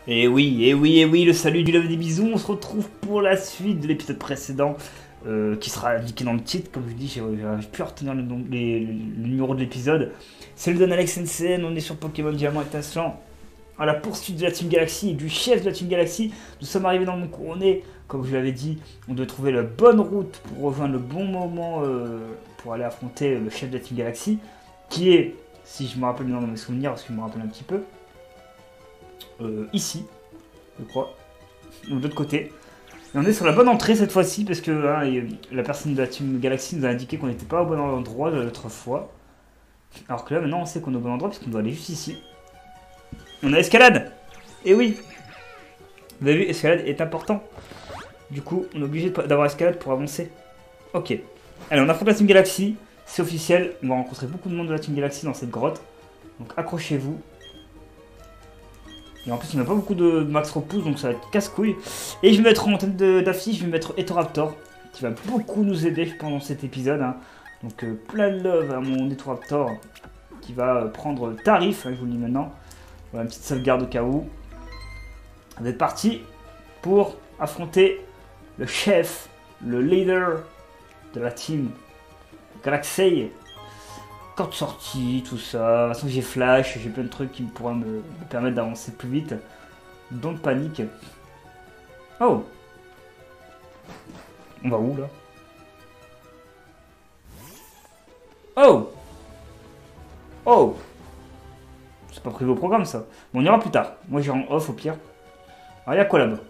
Et oui, et oui, et oui, le salut du lave des bisous, on se retrouve pour la suite de l'épisode précédent, qui sera indiqué dans le titre, comme je dis, j'arrive plus à retenir le numéro de l'épisode. C'est le Don Alex NCN, on est sur Pokémon Diamant étincelant, à la poursuite de la Team Galaxy et du chef de la Team Galaxy. Nous sommes arrivés dans le monde couronné, comme je l'avais dit, on doit trouver la bonne route pour rejoindre le bon moment pour aller affronter le chef de la Team Galaxy, qui est, si je me rappelle bien dans mes souvenirs, parce que je me rappelle un petit peu, ici, je crois, ou de l'autre côté. Et on est sur la bonne entrée cette fois-ci, parce que la personne de la Team Galaxy nous a indiqué qu'on n'était pas au bon endroit l'autre fois. Alors que là, maintenant, on sait qu'on est au bon endroit, puisqu'on doit aller juste ici. On a escalade. Et oui, vous avez vu, escalade est important. Du coup, on est obligé d'avoir escalade pour avancer. Ok. Allez, on affronte la Team Galaxy, c'est officiel. On va rencontrer beaucoup de monde de la Team Galaxy dans cette grotte. Donc accrochez-vous. Et en plus, on n'a pas beaucoup de max repousse, donc ça va être casse-couille. Et je vais mettre en tête d'affiche, je vais mettre Etoraptor, qui va beaucoup nous aider pendant cet épisode. Hein. Donc plein de love à mon Etoraptor, qui va prendre tarif, hein, je vous le dis maintenant. Voilà, une petite sauvegarde au cas où. On est parti pour affronter le chef, le leader de la team Galaxy. Corde sortie, tout ça. De toute façon, j'ai flash, j'ai plein de trucs qui pourraient me permettre d'avancer plus vite. Donc, panique. Oh! On va où là? Oh! Oh! C'est pas prévu au programme ça. Bon, on ira plus tard. Moi, j'irai en off au pire. Alors, il y a quoi là-bas?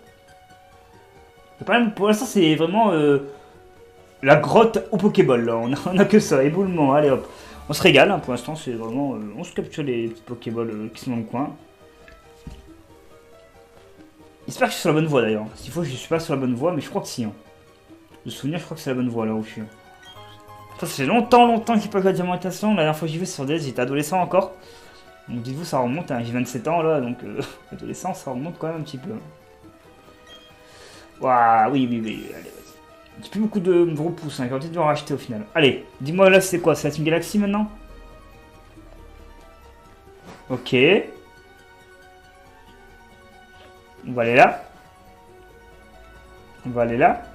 Pour l'instant, c'est vraiment la grotte au Pokéball. Là. On a que ça. Éboulement. Allez hop. On se régale, hein, pour l'instant, c'est vraiment... on se capture les petits Pokéballs qui sont dans le coin. J'espère que je suis sur la bonne voie, d'ailleurs. S'il faut, je suis pas sur la bonne voie, mais je crois que si. Hein. De souvenir, je crois que c'est la bonne voie, là où je suis. Ça fait longtemps que j'ai pas joué à Diamant étincelant. La dernière fois que j'y vais sur DS, j'étais adolescent encore. Donc dites-vous, ça remonte, hein. J'ai 27 ans, là, donc... adolescent, ça remonte quand même un petit peu. Waouh, oui, allez, vas-y. J'ai plus beaucoup de repousses, hein. J'ai envie de en racheter au final. Allez, dis-moi là c'est quoi? C'est la Team Galaxy maintenant? Ok. On va aller là. On va aller là.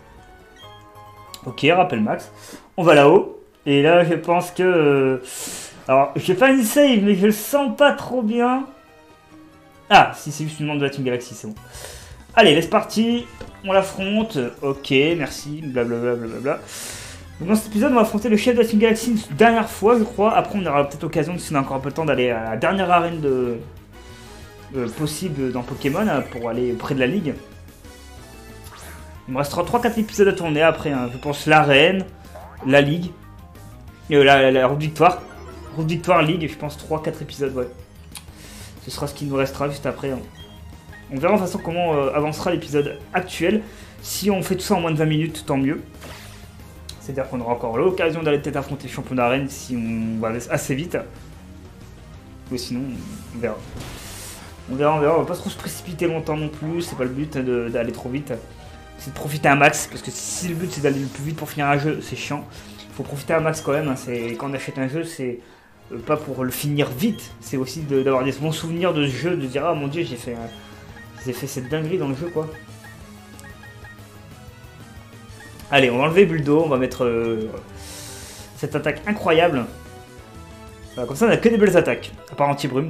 Ok, rappel max. On va là-haut. Et là je pense que... alors, je vais faire une save, mais je le sens pas trop bien. Ah, si c'est juste une membre de la Team Galaxy, c'est bon. Allez, laisse parti. On l'affronte, ok, merci, blablabla. Donc dans cet épisode, on va affronter le chef de la Team Galaxy une dernière fois, je crois. Après, on aura peut-être l'occasion, si on a encore un peu de temps, d'aller à la dernière arène possible dans Pokémon, pour aller près de la Ligue. Il me restera 3-4 épisodes à tourner après, hein. Je pense l'arène, la Ligue, la route victoire. Route victoire, Ligue, je pense 3-4 épisodes, ouais. Ce sera ce qui nous restera juste après, hein. On verra de toute façon comment avancera l'épisode actuel. Si on fait tout ça en moins de 20 minutes, tant mieux. C'est-à-dire qu'on aura encore l'occasion d'aller peut-être affronter le champion d'arène si on va assez vite. Ou sinon, on verra. On va pas trop se précipiter longtemps non plus. C'est pas le but d'aller trop vite. C'est de profiter un max. Parce que si le but c'est d'aller le plus vite pour finir un jeu, c'est chiant. Il faut profiter un max quand même. Hein. Quand on achète un jeu, c'est... pas pour le finir vite. C'est aussi d'avoir des bons souvenirs de ce jeu. De dire, ah mon dieu, j'ai fait cette dinguerie dans le jeu, quoi. Allez, on va enlever Buldo, on va mettre cette attaque incroyable. Voilà, comme ça, on a que des belles attaques, à part anti-brume.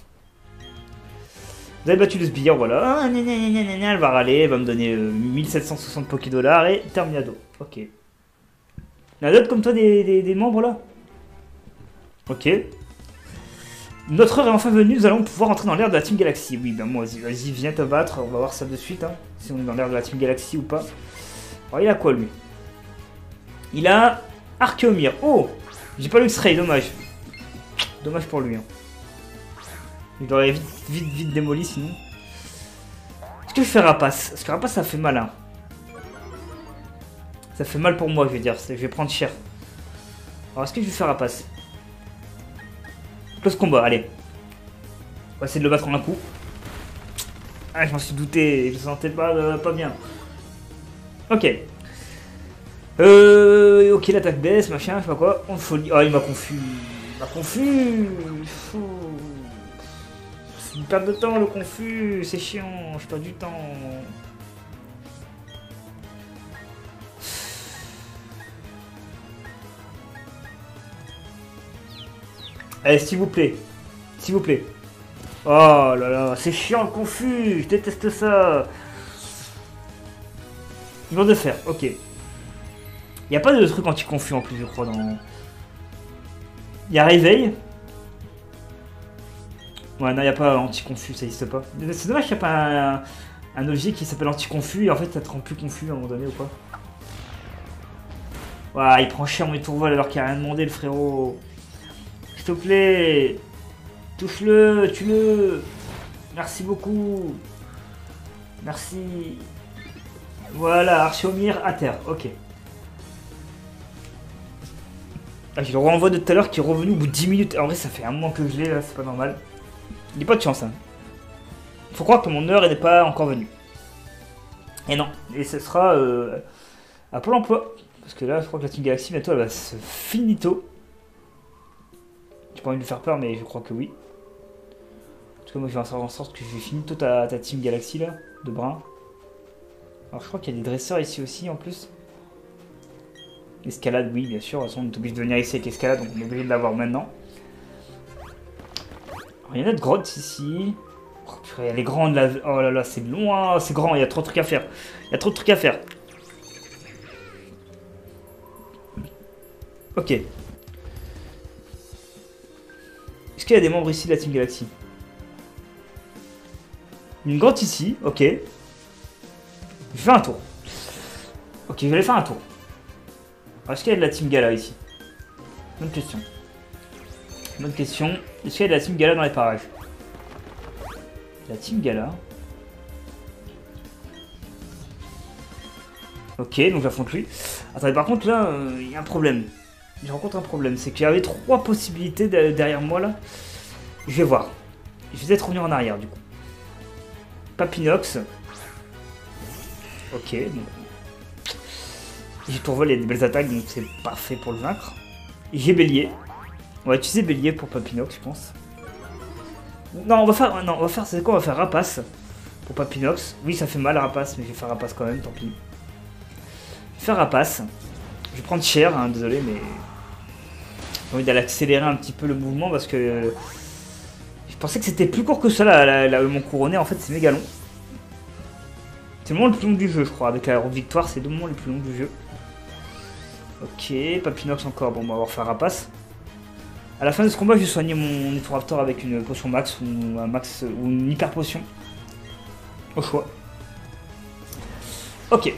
Vous avez battu le sbire, voilà. Ah, elle va râler, elle va me donner 1760 Pokédollars et terminado. Ok. Il y en a d'autres comme toi, des membres, là? Ok. Notre heure est enfin venue, nous allons pouvoir entrer dans l'ère de la Team Galaxy. Oui, ben moi, vas-y, viens te battre, on va voir ça de suite, hein, si on est dans l'ère de la Team Galaxy ou pas. Alors, il a quoi, lui? Il a Archeomir. Oh! J'ai pas le X-Ray, dommage. Dommage pour lui, hein. Je l'aurais vite démoli, sinon. Est-ce que je fais Rapace? Parce que Rapace, ça fait mal, hein. Ça fait mal pour moi, je veux dire, je vais prendre cher. Alors, est-ce que je vais faire Rapace? Close combat, allez. On va essayer de le battre en un coup. Ah, je m'en suis douté, je me sentais pas bien. Ok. Ok, l'attaque baisse, machin, je sais pas quoi. On folie. Oh, il m'a confus. Il m'a confus. perds de temps, le confus. C'est chiant, je perds du temps. Allez, s'il vous plaît. S'il vous plaît. Oh là là, c'est chiant le confus. Je déteste ça. Ils de fer, ok. Il n'y a pas de truc anti-confus en plus, je crois, dans... Il y a réveil. Ouais, non, il n'y a pas anti-confus, ça n'existe pas. C'est dommage qu'il n'y a pas un objet qui s'appelle anti-confus et en fait ça te rend plus confus à un moment donné ou quoi. Ouais, il prend cher mon étourvol alors qu'il n'y a rien demandé, le frérot. S'il te plaît. Touche-le, tue-le. Merci beaucoup. Merci. Voilà, Archiomir à terre, ok. Ah, j'ai le renvoi de tout à l'heure qui est revenu au bout de 10 minutes. En vrai, ça fait un moment que je l'ai là, c'est pas normal. Il n'y a pas de chance, hein. Faut croire que mon heure n'est pas encore venue. Et non, et ce sera à Pôle emploi. Parce que là, je crois que la Team Galaxy, bientôt, elle va se finito. J'ai pas envie de lui faire peur, mais je crois que oui. En tout cas, moi, je vais faire en sorte que j'ai finito ta Team Galaxy, là, de brun. Alors, je crois qu'il y a des dresseurs ici aussi, en plus. Escalade, oui, bien sûr. De toute façon, on est obligé de venir ici avec escalade, donc on est obligé de l'avoir maintenant. Alors, il y en a de grottes ici. Oh, purée, elle est grande, là. Oh là là, c'est loin, c'est grand, il y a trop de trucs à faire. Il y a trop de trucs à faire. Ok. Est-ce qu'il y a des membres ici de la Team Galaxy? Une grotte ici, ok. Je vais faire un tour. Ok, je vais aller faire un tour. Est-ce qu'il y a de la Team Gala ici? Bonne question. Bonne question. Est-ce qu'il y a de la Team Gala dans les parages? La Team Gala. Ok, donc j'affronte lui. Attendez, par contre là, il y a un problème. Je rencontre un problème. C'est qu'il y avait 3 possibilités derrière moi là. Je vais voir. Je vais peut-être revenir en arrière du coup. Papinox. Ok, donc. J'ai Tourvol, il y a des belles attaques, donc c'est parfait pour le vaincre. J'ai Bélier. On va utiliser Bélier pour Papinox, je pense. Non, on va faire, c'est quoi? On va faire Rapace pour Papinox. Oui, ça fait mal Rapace, mais je vais faire Rapace quand même, tant pis. Je vais faire Rapace. Je vais prendre cher, hein, désolé, mais j'ai envie d'aller accélérer un petit peu le mouvement parce que je pensais que c'était plus court que ça, là, mon couronné. En fait, c'est méga long. C'est le moment le plus long du jeu, je crois. Avec la victoire, c'est le moment le plus long du jeu. Ok, Papinox encore. Bon, on va faire Rapace. À la fin de ce combat, je vais soigner mon Nitoraptor avec une potion max ou un max ou une hyper potion. Au choix. Ok.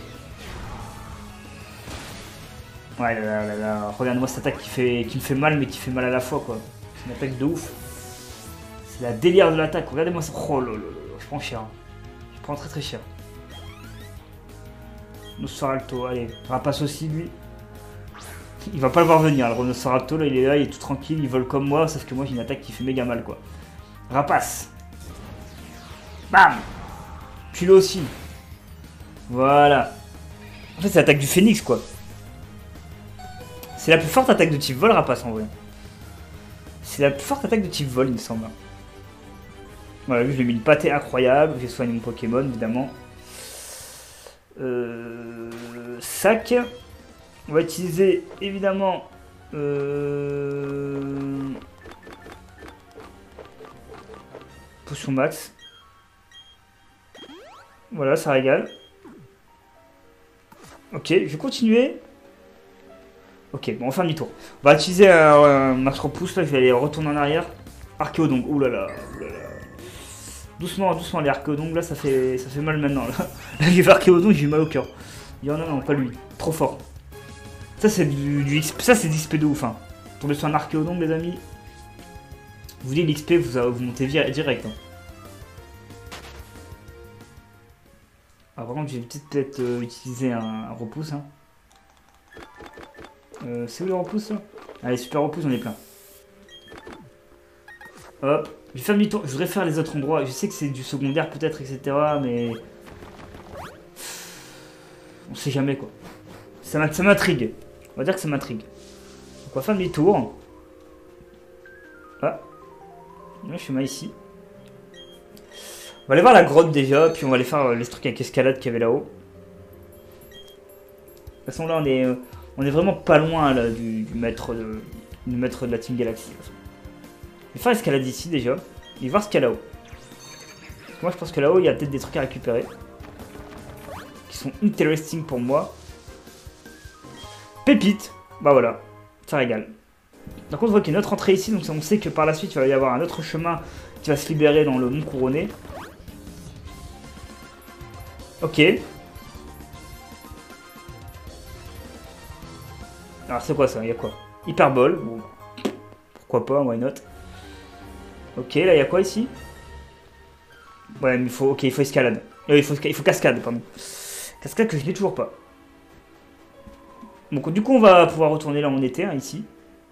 Ouais, là. Regarde-moi cette attaque qui me fait mal, mais qui fait mal à la fois, quoi. C'est une attaque de ouf. C'est la délire de l'attaque. Regardez-moi ça. Oh là là, je prends cher. Je prends très cher. Nosferalto, allez. Rapace aussi, lui. Il va pas le voir venir, le Rhinoceraptor, là, il est là, il est tout tranquille, il vole comme moi, sauf que moi j'ai une attaque qui fait méga mal, quoi. Rapace. Bam. Puis là aussi. Voilà. En fait, c'est l'attaque du phénix, quoi. C'est la plus forte attaque de type vol, Rapace, en vrai. C'est la plus forte attaque de type vol, il me semble. Voilà, lui, je lui ai mis une pâtée incroyable, j'ai soigné mon Pokémon, évidemment. Sac. On va utiliser évidemment potion max. Voilà, ça régale. Ok, je vais continuer. Ok, bon, on va faire demi-tour. On va utiliser un max repousse là, je vais aller retourner en arrière. Archéodongue, oulala. Doucement, les Archéodongues là, ça fait mal maintenant. Là, j'ai fait Archéodongue, j'ai eu mal au cœur. Il y en a, non, pas lui. Trop fort. Ça c'est du XP, ça c'est d'XP de ouf, hein. Tombez sur un Archéodongue, les amis. Vous voulez l'XP, vous montez direct, hein. Alors, par contre, j'ai peut-être utiliser un repousse, hein. C'est où le repousse là? Allez, super repousse, on est plein. Hop, je vais faire demi-tour, je voudrais faire les autres endroits. Je sais que c'est du secondaire peut-être, etc. Mais on sait jamais, quoi. Ça m'intrigue. On va dire que ça m'intrigue. Donc on va faire demi-tour. Ah. Là, je suis mal ici. On va aller voir la grotte déjà, puis on va aller faire les trucs avec escalade qu'il y avait là-haut. De toute façon là on est vraiment pas loin là, du maître de la Team Galaxy. Je vais faire l'escalade ici déjà, et voir ce qu'il y a là-haut. Moi je pense que là-haut il y a peut-être des trucs à récupérer. Qui sont interesting pour moi. Pépite, bah voilà, ça régale. Par contre on voit qu'il y a une autre entrée ici, donc on sait que par la suite il va y avoir un autre chemin qui va se libérer dans le Mont Couronné. Ok. Alors c'est quoi ça? Il y a quoi? Hyperbole. Bon. Pourquoi pas, why not? Ok, là il y a quoi ici? Ouais, mais il faut. Ok, il faut escalade. Il faut cascade, pardon. Cascade que je n'ai toujours pas. Donc du coup on va pouvoir retourner là où on était, hein, ici.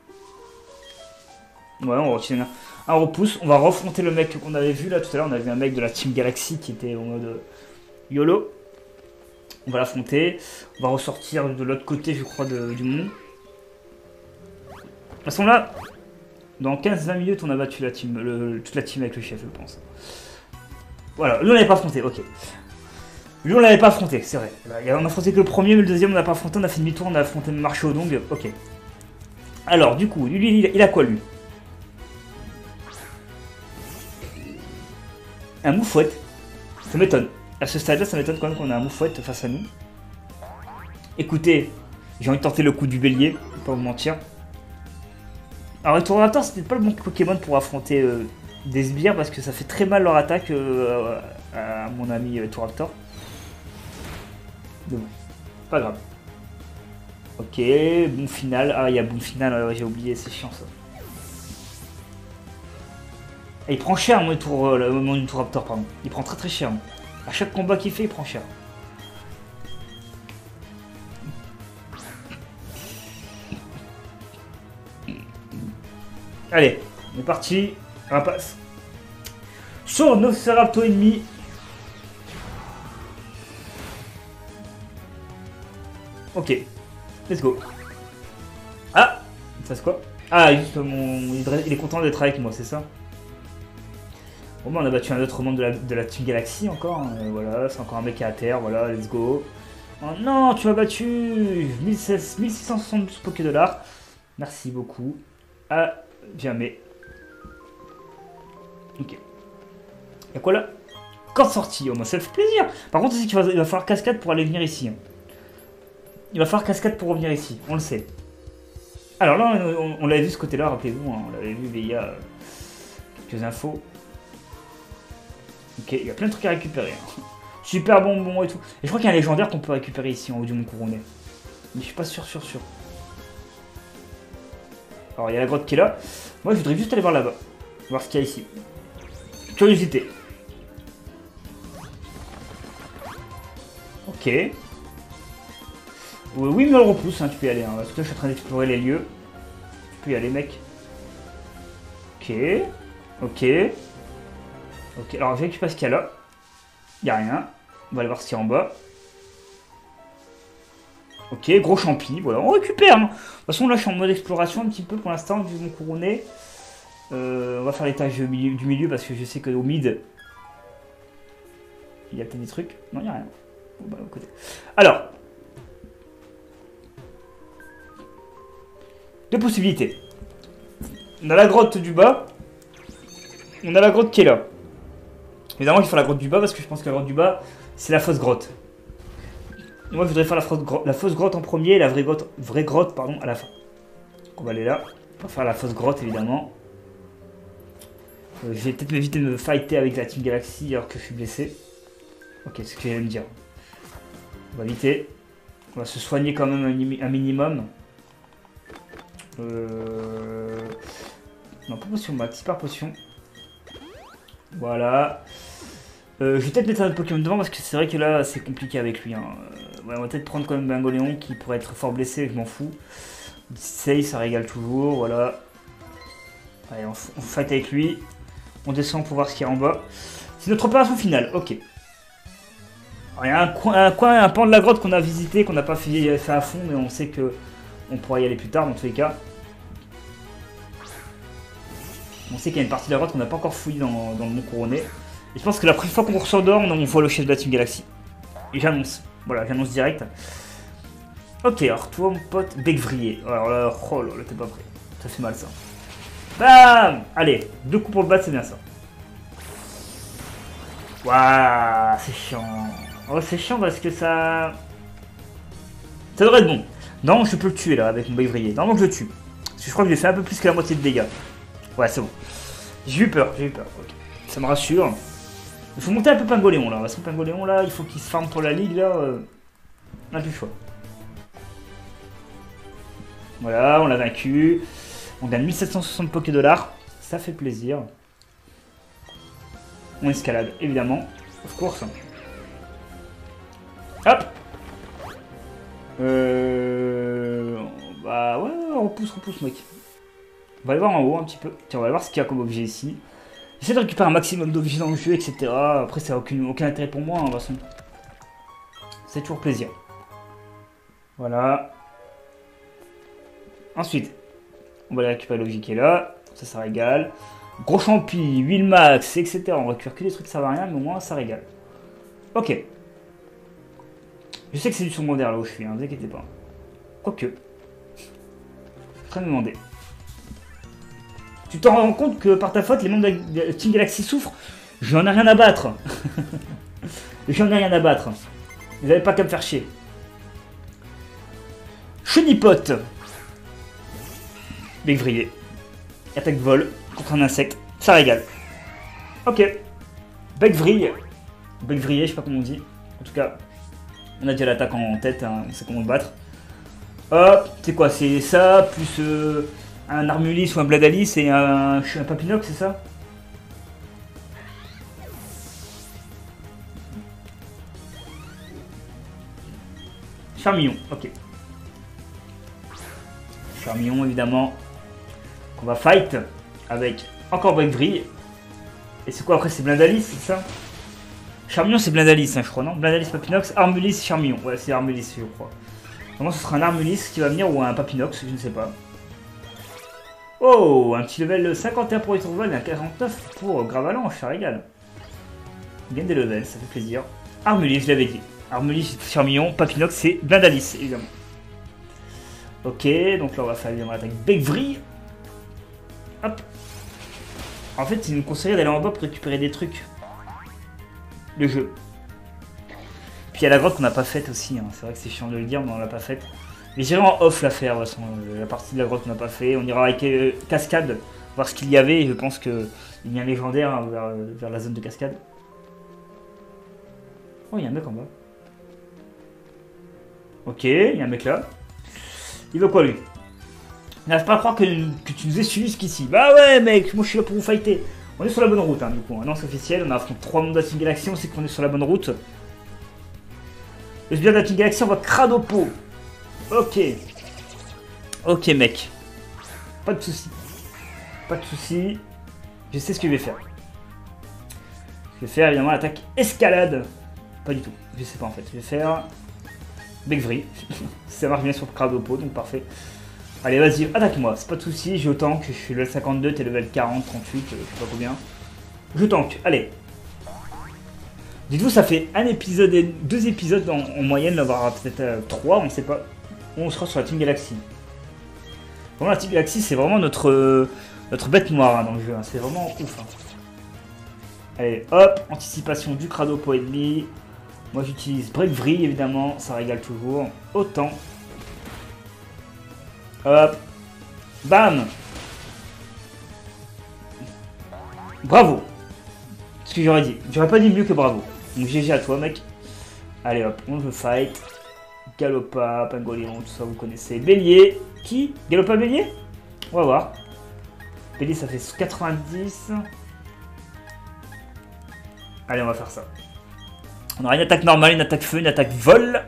Ouais, on retient un repousse. On va refronter le mec qu'on avait vu là tout à l'heure. On avait un mec de la Team Galaxy qui était en mode YOLO. On va l'affronter. On va ressortir de l'autre côté, je crois, du monde. De toute façon là, dans 15-20 minutes, on a battu la team, toute la team avec le chef, je pense. Voilà, lui on l'avait pas affronté, ok. Lui on l'avait pas affronté, c'est vrai. On a affronté que le premier, mais le deuxième on n'a pas affronté, on a fait demi-tour, on a affronté Marché Dong, ok. Alors, du coup, lui il a quoi lui? Un moufouette. Ça m'étonne. À ce stade-là, ça m'étonne quand même qu'on a un moufouette face à nous. Écoutez, j'ai envie de tenter le coup du bélier, pas vous mentir. Alors, les Touraptors, c'était pas le bon Pokémon pour affronter des sbires parce que ça fait très mal leur attaque à mon ami Touraptor. Mais bon, pas grave. Ok, bon final. Ah, il y a bon final, j'ai oublié, c'est chiant ça. Et il prend cher mon Touraptor, pardon. Il prend très cher. À chaque combat qu'il fait, il prend cher. Allez, on est parti. Rapace. Sur nos Serapto ennemis. Ok, let's go. Ah, ça c'est quoi? Ah, juste il est content d'être avec moi, c'est ça? Bon bah on a battu un autre membre de la Team Galaxy encore, hein. Voilà, c'est encore un mec qui est à terre, voilà, let's go. Oh non, tu m'as battu 1672 Pokédollars. Merci beaucoup. À jamais. Ok. Y'a quoi là? Corde sortie, oh, moi ça fait plaisir. Par contre, c'est qu'il va falloir cascade pour aller venir ici. Hein. Il va falloir cascade pour revenir ici, on le sait. Alors là, on l'avait vu ce côté-là, rappelez-vous, hein, on l'avait vu, mais il y a quelques infos. Ok, il y a plein de trucs à récupérer. Hein. Super bonbon et tout. Et je crois qu'il y a un légendaire qu'on peut récupérer ici en haut du Mont Couronné. Mais je suis pas sûr. Alors il y a la grotte qui est là. Moi je voudrais juste aller voir là-bas. Voir ce qu'il y a ici. Curiosité. Ok. Oui, mais on le repousse, hein, tu peux y aller. Hein. Parce que je suis en train d'explorer les lieux. Tu peux y aller, mec. Ok, alors je récupère ce qu'il y a là. Il n'y a rien. On va aller voir ce qu'il y a en bas. Ok, gros champi, voilà, on récupère. Hein. De toute façon, là, je suis en mode exploration un petit peu pour l'instant, vu mon couronné. On va faire l'étage du milieu parce que je sais qu'au mid, il y a peut-être des trucs. Non, il n'y a rien. Bon, bah, au côté. Alors, deux possibilités. On a la grotte du bas. On a la grotte qui est là. Évidemment, il faut la grotte du bas parce que je pense que la grotte du bas, c'est la fausse grotte. Moi, je voudrais faire la fausse grotte en premier et la vraie grotte pardon, à la fin. Donc, on va aller là. On va faire la fausse grotte, évidemment. Je vais peut-être m'éviter de me fighter avec la Team Galaxy alors que je suis blessé. Ok, c'est ce que j'allais me dire. On va éviter. On va se soigner quand même un minimum. Non, pas potion max, super potion. Voilà. Je vais peut-être mettre un Pokémon devant parce que c'est vrai que là c'est compliqué avec lui. Hein. Ouais, on va peut-être prendre quand même Bangoléon qui pourrait être fort blessé, je m'en fous. Seiya, ça régale toujours, voilà. Allez, on fight avec lui. On descend pour voir ce qu'il y a en bas. C'est notre opération finale, ok. Alors, il y a un pan de la grotte qu'on a visité, qu'on n'a pas fait à fond, mais on sait que on pourra y aller plus tard dans tous les cas. On sait qu'il y a une partie de la grotte qu'on n'a pas encore fouillée dans le Mont Couronné. Et je pense que la prochaine fois qu'on s'endort, on voit le chef de la Team Galaxy. Et j'annonce. Voilà, j'annonce direct. Ok, alors toi, mon pote, bec vrillé. Alors là, oh là, t'es pas prêt. Ça fait mal, ça. Bam! Allez, 2 coups pour le battre, c'est bien ça. Waouh, c'est chiant. Oh, c'est chiant parce que ça... Ça devrait être bon. Non, je peux le tuer, là, avec mon bec vrillé. Normalement, je le tue. Parce que je crois que j'ai fait un peu plus que la moitié de dégâts. Ouais, c'est bon. J'ai eu peur, j'ai eu peur. Okay. Ça me rassure. Il faut monter un peu Pingoléon là. Parce que Pingoléon là, il faut qu'il se farme pour la ligue là. On n'a plus le choix. Voilà, on l'a vaincu. On gagne 1760 Poké Dollars. Ça fait plaisir. On escalade, évidemment. Of course. Hop. Bah ouais, repousse, mec. On va aller voir en haut un petit peu. Tiens, on va aller voir ce qu'il y a comme objet ici. J'essaie de récupérer un maximum d'objets dans le jeu, etc. Après, ça n'a aucun intérêt pour moi, hein, de toute façon. C'est toujours plaisir. Voilà. Ensuite, on va aller récupérer l'objet qui est là. Ça régale. Gros champi, huile max, etc. On récupère que des trucs qui servent à rien, mais au moins ça régale. Ok. Je sais que c'est du secondaire là où je suis, hein, vous inquiétez pas. Quoique. Je suis en train de me demander. Tu t'en rends compte que par ta faute, les membres de Team Galaxy souffrent? J'en ai rien à battre. J'en ai rien à battre. Vous n'avez pas qu'à me faire chier. Chenipote. Bec vrillé. Attaque vol contre un insecte. Ça régale. Ok. Bec vrillé. Bec vrillé, je sais pas comment on dit. En tout cas, on a déjà l'attaque en tête. Hein, on sait comment le battre. Hop. C'est quoi? C'est ça plus... un Armulis ou un Bladalis et un Papinox, c'est ça? Charmillon, ok. Charmillon, évidemment. On va fight avec encore Bec vrillé. Et c'est quoi après? C'est Bladalis, c'est ça? Charmillon, c'est Bladalis, hein, je crois, non? Bladalis, Papinox, Armulis, Charmillon. Ouais, c'est Armulis, je crois. Normalement, ce sera un Armulis qui va venir ou un Papinox, je ne sais pas. Oh, un petit level 51 pour les survol et un 49 pour Gravalanche, ça régale. Gagne des levels, ça fait plaisir. Armulis, je l'avais dit. Armulis, Charmillon, Papinox, c'est Bladalis, évidemment. Ok, donc là on va faire évidemment l'attaque Bec vrillé. Hop. En fait, il nous conseillerait d'aller en bas pour récupérer des trucs. Le jeu. Puis il y a la grotte qu'on n'a pas faite aussi, hein. C'est vrai que c'est chiant de le dire, mais on l'a pas faite. Mais j'irai en off la faire, de toute façon, la partie de la grotte qu'on n'a pas fait. On ira avec Cascade, voir ce qu'il y avait. Et je pense qu'il y a un légendaire hein, vers la zone de Cascade. Oh, il y a un mec en bas. Ok, il y a un mec là. Il veut quoi lui? Il n'arrive pas à croire que tu nous aies suivis jusqu'ici. Bah ouais mec, moi je suis là pour vous fighter. On est sur la bonne route hein, du coup. Non, c'est officiel, on affronte 3 mondes de la Team Galaxy, on sait qu'on est sur la bonne route. Le sbire de la Team Galaxy, on va Cradopo. Ok. Ok mec. Pas de soucis. Pas de soucis. Je sais ce que je vais faire. Je vais faire évidemment l'attaque escalade. Pas du tout. Je sais pas en fait. Je vais faire Bec vrillé. Ça marche bien sur Cradopo, donc parfait. Allez vas-y, attaque-moi. C'est pas de soucis. J'ai autant que je suis level 52, t'es level 40, 38, je sais pas combien. Je tank. Allez. Dites-vous, ça fait un épisode et 2 épisodes en moyenne, là, voire peut-être 3, on sait pas. On sera sur la Team Galaxy. Vraiment, la Team Galaxy, c'est vraiment notre bête noire hein, dans le jeu. Hein. C'est vraiment ouf. Hein. Allez, hop, anticipation du Cradopo ennemi. Moi, j'utilise Bec vrillé, évidemment. Ça régale toujours. Autant. Hop. Bam. Bravo. Ce que j'aurais dit. J'aurais pas dit mieux que bravo. Donc GG à toi, mec. Allez, hop, on veut fight. Galopa, Pingoléon, tout ça vous connaissez. Bélier, qui? Galopa Bélier? On va voir. Bélier ça fait 90. Allez on va faire ça. On aura une attaque normale, une attaque feu, une attaque vol.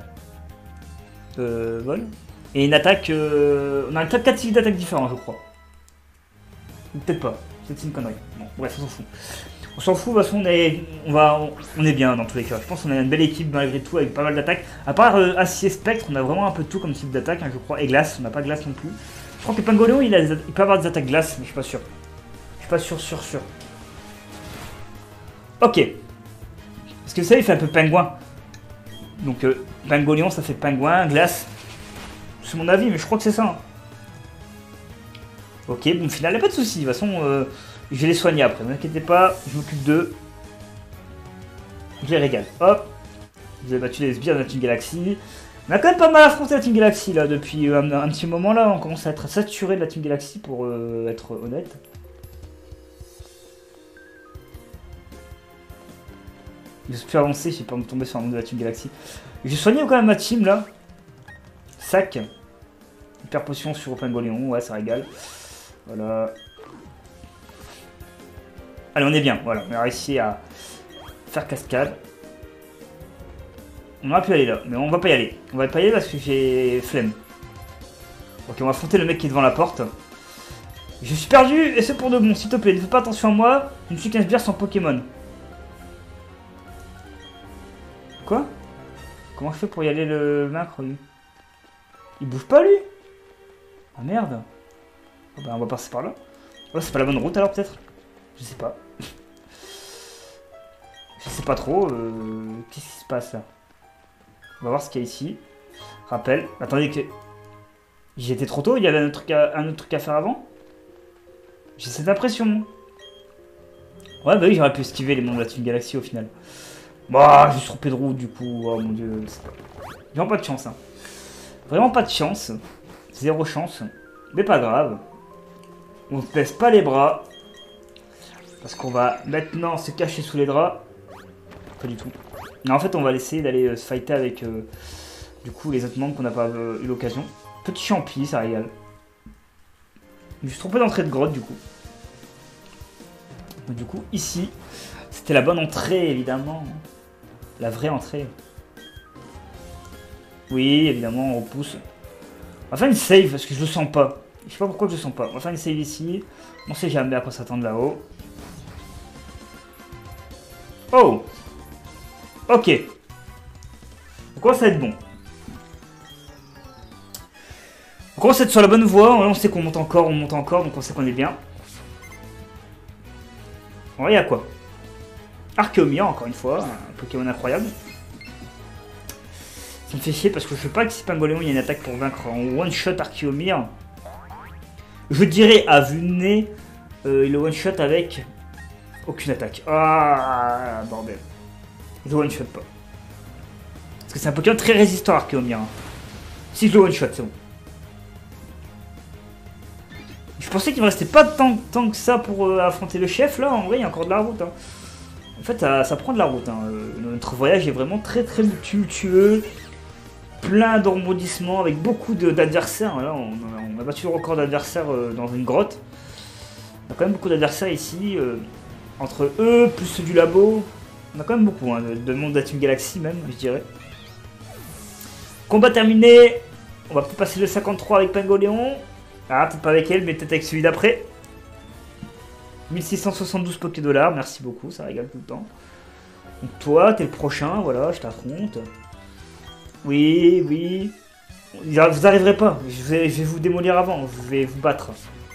Vol. Et une attaque... on a 4 types d'attaques différents je crois. Peut-être pas, c'est une connerie. Bon, bref on s'en fout. On s'en fout, de toute façon on est bien dans tous les cas. Je pense qu'on a une belle équipe malgré tout avec pas mal d'attaques. À part Acier Spectre, on a vraiment un peu de tout comme type d'attaque, hein, je crois. Et glace, on n'a pas glace non plus. Je crois que Pingoléon il peut avoir des attaques glace, mais je suis pas sûr. Je suis pas sûr. Ok. Parce que ça, il fait un peu pingouin. Donc, Pingolion, ça fait pingouin, glace. C'est mon avis, mais je crois que c'est ça. Hein. Ok, bon, final, il n'y a pas de souci. De toute façon, je vais les soigner après. Ne vous inquiétez pas, je m'occupe d'eux. Je les régale. Hop. Vous avez battu les sbires de la Team Galaxy. On a quand même pas mal affronté la Team Galaxy là depuis un petit moment là. On commence à être saturé de la Team Galaxy pour être honnête. Je suis plus avancé, j'ai pas me tomber sur un monde de la Team Galaxy. J'ai soigné quand même ma team là. Sac. Hyper potion sur Pingolion, ouais ça régale. Voilà. Allez on est bien, voilà, on a réussi à faire cascade. On aurait pu aller là, mais on va pas y aller. On va pas y aller parce que j'ai flemme. Ok, on va affronter le mec qui est devant la porte. Je suis perdu et c'est pour de bon, s'il te plaît, ne fais pas attention à moi. Je ne suis qu'un sbire sans Pokémon. Quoi? Comment je fais pour y aller le vaincre lui? Il bouge pas lui? Ah merde. Oh, bah, on va passer par là. Oh, c'est pas la bonne route alors peut-être? Je sais pas. Je sais pas trop. Qu'est-ce qui se passe là? On va voir ce qu'il y a ici. Rappel. Attendez que... J'y étais trop tôt, il y avait un autre truc à faire avant? J'ai cette impression. Ouais bah oui, j'aurais pu esquiver les mondes de la Team Galaxy au final. Bah, j'ai trompé de route du coup. Oh mon dieu. Vraiment pas de chance. Hein. Vraiment pas de chance. Zéro chance. Mais pas grave. On ne baisse pas les bras. Parce qu'on va maintenant se cacher sous les draps. Pas du tout. Non, en fait, on va essayer d'aller se fighter avec du coup les autres membres qu'on n'a pas eu l'occasion. Petit champi, ça régale. Je me suis trompé d'entrée de grotte du coup. Donc, du coup, ici, c'était la bonne entrée évidemment. La vraie entrée. Oui, évidemment, on repousse. On va faire une save parce que je le sens pas. Je sais pas pourquoi je le sens pas. On va faire une save ici. On sait jamais à quoi s'attendre là-haut. Oh! Ok. On commence à être bon. On commence à être sur la bonne voie. On sait qu'on monte encore, donc on sait qu'on est bien. Bon, il y a quoi? Archéomir, encore une fois. Un Pokémon incroyable. Ça me fait chier parce que je sais pas que si Pingolion il y a une attaque pour vaincre en one-shot Archéomir. Je dirais à vue de nez, il one-shot avec aucune attaque. Ah, bordel. Je le one-shot pas. Parce que c'est un Pokémon très résistant Archéomir. Hein. Si je le one-shot, c'est bon. Je pensais qu'il me restait pas tant que ça pour affronter le chef. Là, en vrai, il y a encore de la route. Hein. En fait, ça prend de la route. Hein. Notre voyage est vraiment très tumultueux. Plein de rebondissements avec beaucoup d'adversaires. Là, on a battu le record d'adversaires dans une grotte. On a quand même beaucoup d'adversaires ici. Entre eux, plus ceux du labo. On a quand même beaucoup, hein, de monde de la Team Galaxy même, je dirais. Combat terminé. On va peut-être passer le 53 avec Pingolion. Ah, peut-être pas avec elle, mais peut-être avec celui d'après. 1672 Pokédollars, merci beaucoup, ça régale tout le temps. Donc toi, t'es le prochain, voilà, je t'affronte. Oui, oui. Vous arriverez pas, je vais vous démolir avant, je vais vous battre.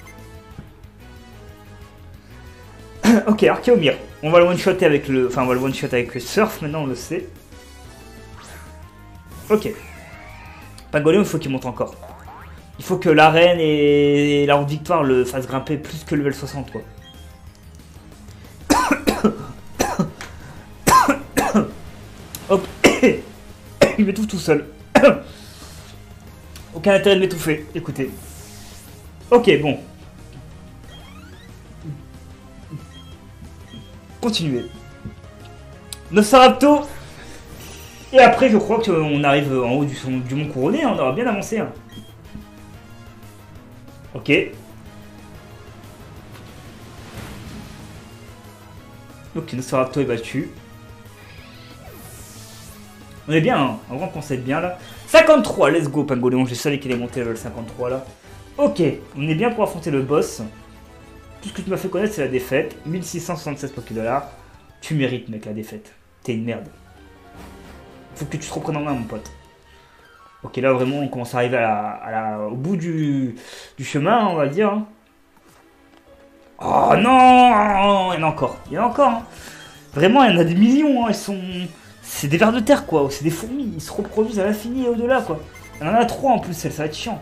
Ok, Archéomir. On va le one-shotter avec le... Enfin, on va le one-shot avec le surf, maintenant on le sait. Ok. Pingolion, il faut qu'il monte encore. Il faut que l'arène et la route victoire le fassent grimper plus que le level 60, quoi. Hop. Il m'étouffe tout seul. Aucun intérêt de m'étouffer, écoutez. Ok, bon. Continuez. Nosferatu. Et après, je crois qu'on arrive en haut du mont couronné, hein, on aura bien avancé. Hein. Ok. Ok, Nosferatu est battu. On est bien, hein. En vrai, on pense être bien là. 53, let's go, Pingolion. Je savais qu'il est monté le 53 là. Ok, on est bien pour affronter le boss. Tout ce que tu m'as fait connaître, c'est la défaite. 1676 Pokédollars. Tu mérites, mec, la défaite. T'es une merde. Faut que tu te reprennes en main, mon pote. Ok, là, vraiment, on commence à arriver au bout du chemin, on va le dire. Oh non! Il y en a encore. Il y en a encore. Hein. Vraiment, il y en a des millions, hein. Ils sont... C'est des vers de terre, quoi. C'est des fourmis. Ils se reproduisent à l'infini et au-delà, quoi. Il y en a 3 en plus, ça va être chiant.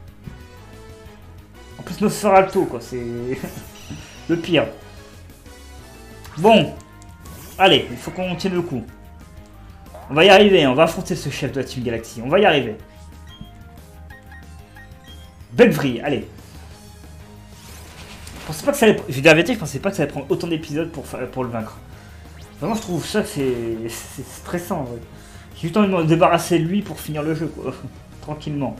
En plus, Nosferalto, quoi. C'est le pire. Bon. Allez, il faut qu'on tienne le coup. On va y arriver, on va affronter ce chef de la Team Galaxy. On va y arriver. Belvry, allez. Je pensais pas que ça allait... Je vais dire la vérité, je pensais pas que ça allait prendre autant d'épisodes pour le vaincre. Vraiment, je trouve ça que c'est stressant. Ouais. J'ai juste envie de me débarrasser de lui pour finir le jeu, quoi. Tranquillement.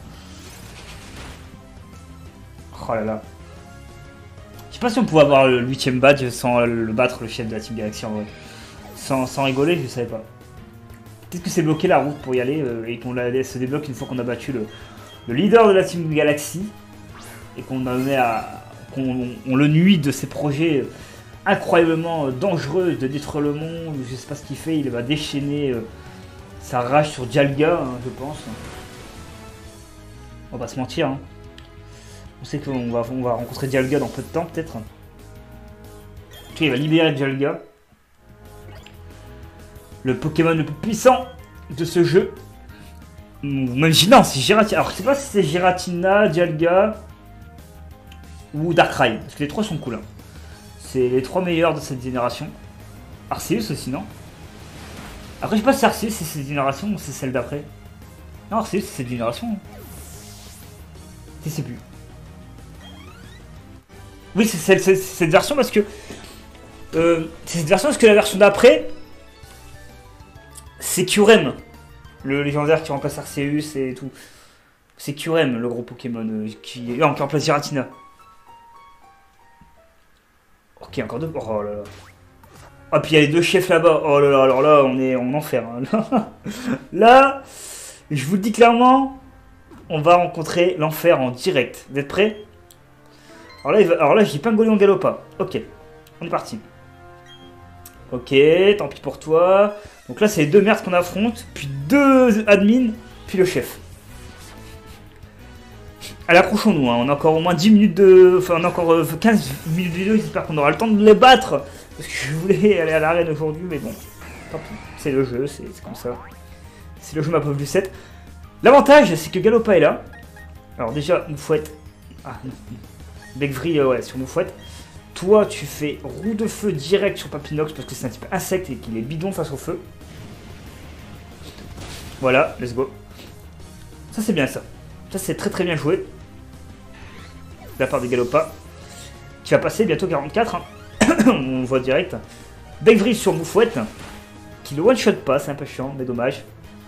Oh là là. Je sais pas si on pouvait avoir le 8ème badge sans le battre, le chef de la Team Galaxy en vrai. Sans rigoler, je savais pas. Peut-être que c'est bloqué la route pour y aller et qu'on la laisse se débloque une fois qu'on a battu le leader de la Team Galaxy. Et qu'on on le nuit de ses projets incroyablement dangereux de détruire le monde. Je sais pas ce qu'il fait, il va déchaîner sa rage sur Dialga, hein, je pense. On va pas se mentir. Hein. On sait qu'on va rencontrer Dialga dans peu de temps, peut-être. Ok, il va libérer Dialga. Le Pokémon le plus puissant de ce jeu. Même non, c'est Giratina. Alors, je sais pas si c'est Giratina, Dialga ou Darkrai. Parce que les trois sont cool. Hein. C'est les trois meilleurs de cette génération. Arceus aussi, non? Après, je sais pas si Arceus c'est cette génération ou c'est celle d'après. Non, Arceus c'est cette génération. Je sais plus. Oui, c'est cette version parce que... c'est cette version parce que la version d'après... C'est Kyurem. Le légendaire qui remplace Arceus et tout. C'est Kyurem, le gros Pokémon qui remplace Giratina. Ok, encore deux. Oh là là. Ah, puis il y a les deux chefs là-bas. Oh là là, alors là, on est en enfer. Hein. Là, je vous le dis clairement, on va rencontrer l'enfer en direct. Vous êtes prêts? Alors là, j'ai Pangolion Galopa. Ok, on est parti. Ok, tant pis pour toi. Donc là, c'est les deux merdes qu'on affronte, puis deux admins, puis le chef. Allez, accrochons-nous, hein. On a encore au moins 10 minutes de... Enfin, on a encore 15 minutes de vidéo, j'espère qu'on aura le temps de les battre. Parce que je voulais aller à l'arène aujourd'hui, mais bon. Tant pis, c'est le jeu, c'est comme ça. C'est le jeu Map of Lucette. L'avantage, c'est que Galopa est là. Alors déjà, Moufouette. Ah, Belvry, ouais, sur Moufouette. Toi, tu fais roue de feu direct sur Papinox parce que c'est un type insecte et qu'il est bidon face au feu. Voilà, let's go. Ça, c'est bien ça. Ça, c'est très très bien joué. De la part de Galopa. Qui va passer bientôt 44. Hein. On voit direct. Belvry sur Moufouette. Qui le one-shot pas, c'est un peu chiant, mais dommage.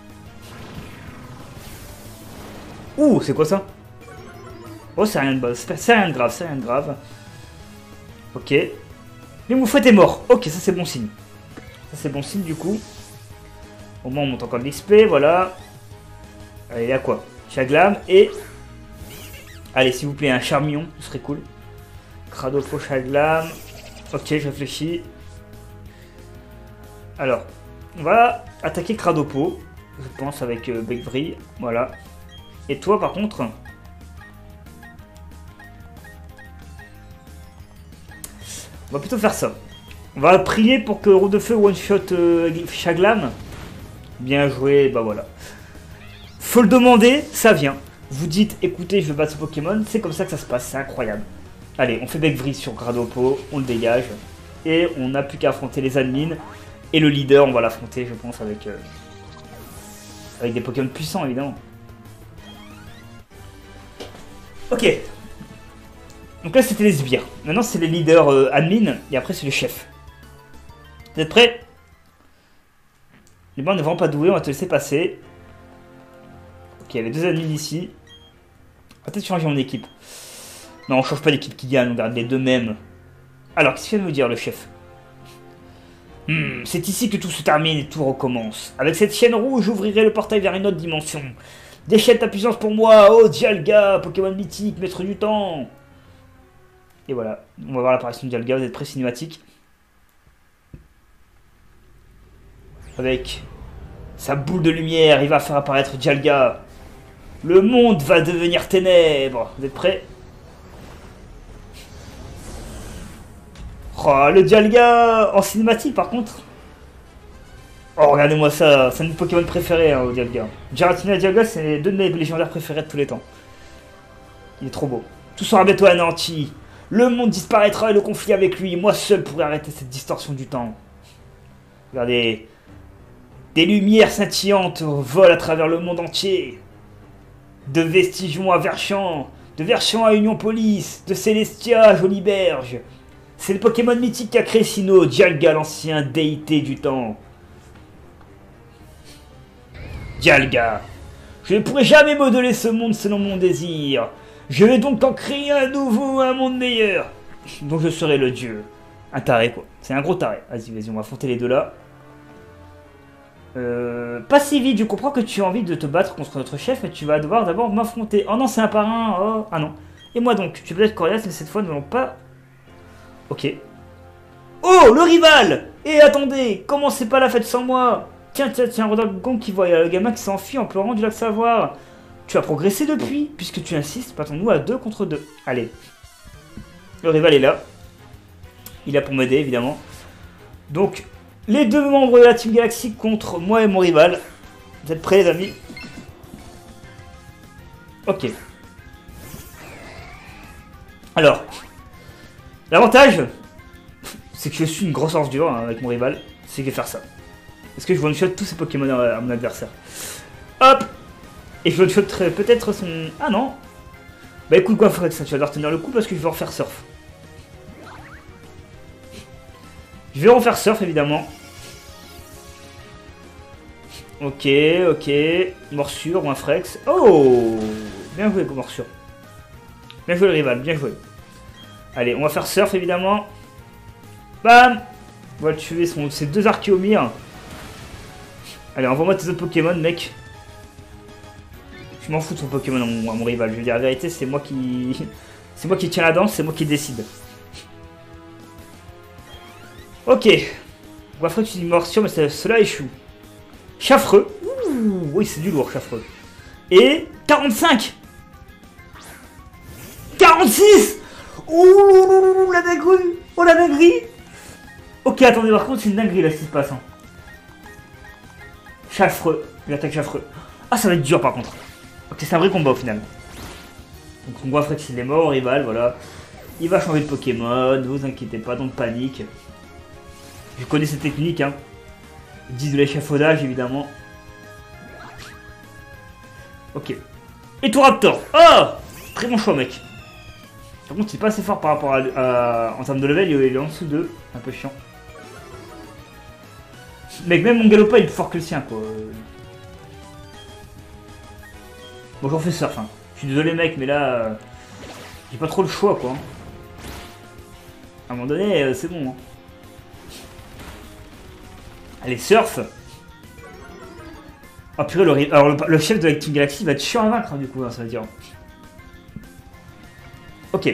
Ouh, c'est quoi ça? Oh, c'est rien de grave, c'est rien de grave, c'est rien de grave. Ok. Mais Moufouette est mort. Ok, ça c'est bon signe. Ça c'est bon signe du coup. Au moins on monte encore de l'XP, voilà. Allez, il y a quoi? Chaglam et... Allez, s'il vous plaît, un Charmillon, ce serait cool. Kradopo, Chaglam. Ok, je réfléchis. Alors, on va attaquer Kradopo, je pense, avec Belvry. Voilà. Et toi, par contre... On va plutôt faire ça. On va prier pour que Roue de Feu one-shot Chaglam. Bien joué, bah voilà. Faut le demander, ça vient. Vous dites, écoutez, je veux battre ce Pokémon. C'est comme ça que ça se passe, c'est incroyable. Allez, on fait Belvry sur Kradopo, on le dégage. Et on n'a plus qu'à affronter les admins. Et le leader, on va l'affronter, je pense, avec des Pokémon puissants, évidemment. Ok. Donc là, c'était les sbires. Maintenant, c'est les leaders admin. Et après, c'est le chef. Vous êtes prêts? Les bancs ne vont pas doués. On va te laisser passer. Ok, il y a les deux admins ici. On va peut-être changer mon équipe. Non, on change pas l'équipe qui gagne. On garde les deux mêmes. Alors, qu'est-ce qu'il vient de me dire, le chef? C'est ici que tout se termine et tout recommence. Avec cette chaîne rouge, j'ouvrirai le portail vers une autre dimension. Déchaîne ta puissance pour moi, oh Dialga, Pokémon mythique, maître du temps. Et voilà, on va voir l'apparition de Dialga, vous êtes prêts, cinématique. Avec sa boule de lumière, il va faire apparaître Dialga. Le monde va devenir ténèbres. Vous êtes prêts? Oh, le Dialga en cinématique par contre. Oh, regardez-moi ça, c'est un de mes Pokémon préférés, hein, au Dialga. Giratina et Dialga, c'est deux de mes légendaires préférés de tous les temps. Il est trop beau. Tout sera bientôt anéanti. Le monde disparaîtra et le conflit avec lui. Moi seul pourrai arrêter cette distorsion du temps. Regardez. Des lumières scintillantes volent à travers le monde entier. De Vestigion à Verchamp, de Verchamp à Union Police, de Célestia à Joliberge. C'est le Pokémon mythique qu'a créé Sinnoh, Dialga, l'ancien déité du temps. Dialga, je ne pourrai jamais modeler ce monde selon mon désir. Je vais donc en créer un nouveau, un monde meilleur. Donc je serai le dieu. Un taré quoi, c'est un gros taré. Vas-y, on va affronter les deux là. Pas si vite, je comprends que tu as envie de te battre contre notre chef, mais tu vas devoir d'abord m'affronter. Oh non, c'est un par un, oh, ah non. Et moi donc, tu peux être coriace, mais cette fois nous n'allons pas... Ok. Oh, le rival. Et attendez, commencez pas la fête sans moi. Tiens, Rodolgon qui voit le gamin qui s'enfuit en pleurant du lac Savoir. Tu as progressé depuis, puisque tu insistes, battons-nous à 2 contre 2. Allez. Le rival est là. Il est là pour m'aider, évidemment. Donc... les deux membres de la Team Galaxy contre moi et mon rival. Vous êtes prêts les amis? Ok. Alors. L'avantage, c'est que je suis une grosse ordure hein, avec mon rival. C'est que je vais faire ça. Est-ce que je one-shot tous ces Pokémon à mon adversaire? Hop. Et je one-shotterai peut-être son... Ah non. Bah écoute quoi, Fred, ça tu vas devoir tenir le coup parce que je vais en faire surf. Je vais en faire surf évidemment. Ok. Morsure ou un Frex. Oh, bien joué, morsure. Bien joué le rival, bien joué. Allez, on va faire surf évidemment. Bam. On va le tuer, ces deux Archéomir. Allez, envoie-moi tes autres Pokémon, mec. Je m'en fous de ton Pokémon à mon rival. Je veux dire la vérité, c'est moi qui... c'est moi qui tiens la danse, c'est moi qui décide. Ok. Wafre, tu dis morsure, mais cela échoue. Chaffreux. Ouh, oui, c'est du lourd, Chaffreux. Et 45. 46. Ouh, la dinguerie. Oh, la dinguerie. Ok, attendez, par contre, c'est une dinguerie, là, ce qui se passe. Hein. Chaffreux. Il attaque Chaffreux. Ah, ça va être dur, par contre. Ok, c'est un vrai combat, au final. Donc, on voit Frex, il est mort, rival, voilà. Il va changer de Pokémon, ne vous inquiétez pas, donc panique. Je connais cette technique, hein. 10 de l'échafaudage, évidemment. Ok. Et tout Raptor. Oh, très bon choix, mec. Par contre, c'est pas assez fort par rapport à en termes de level, il est en dessous de. Un peu chiant. Mec, même mon Galopin, il est plus fort que le sien, quoi. Bon, j'en fais surf, hein. Je suis désolé, mec, mais là... j'ai pas trop le choix, quoi. À un moment donné, c'est bon, hein. Allez, surf. Oh purée, alors le chef de la Team Galaxy va être chiant à vaincre, hein, du coup, hein, ça veut dire. Ok.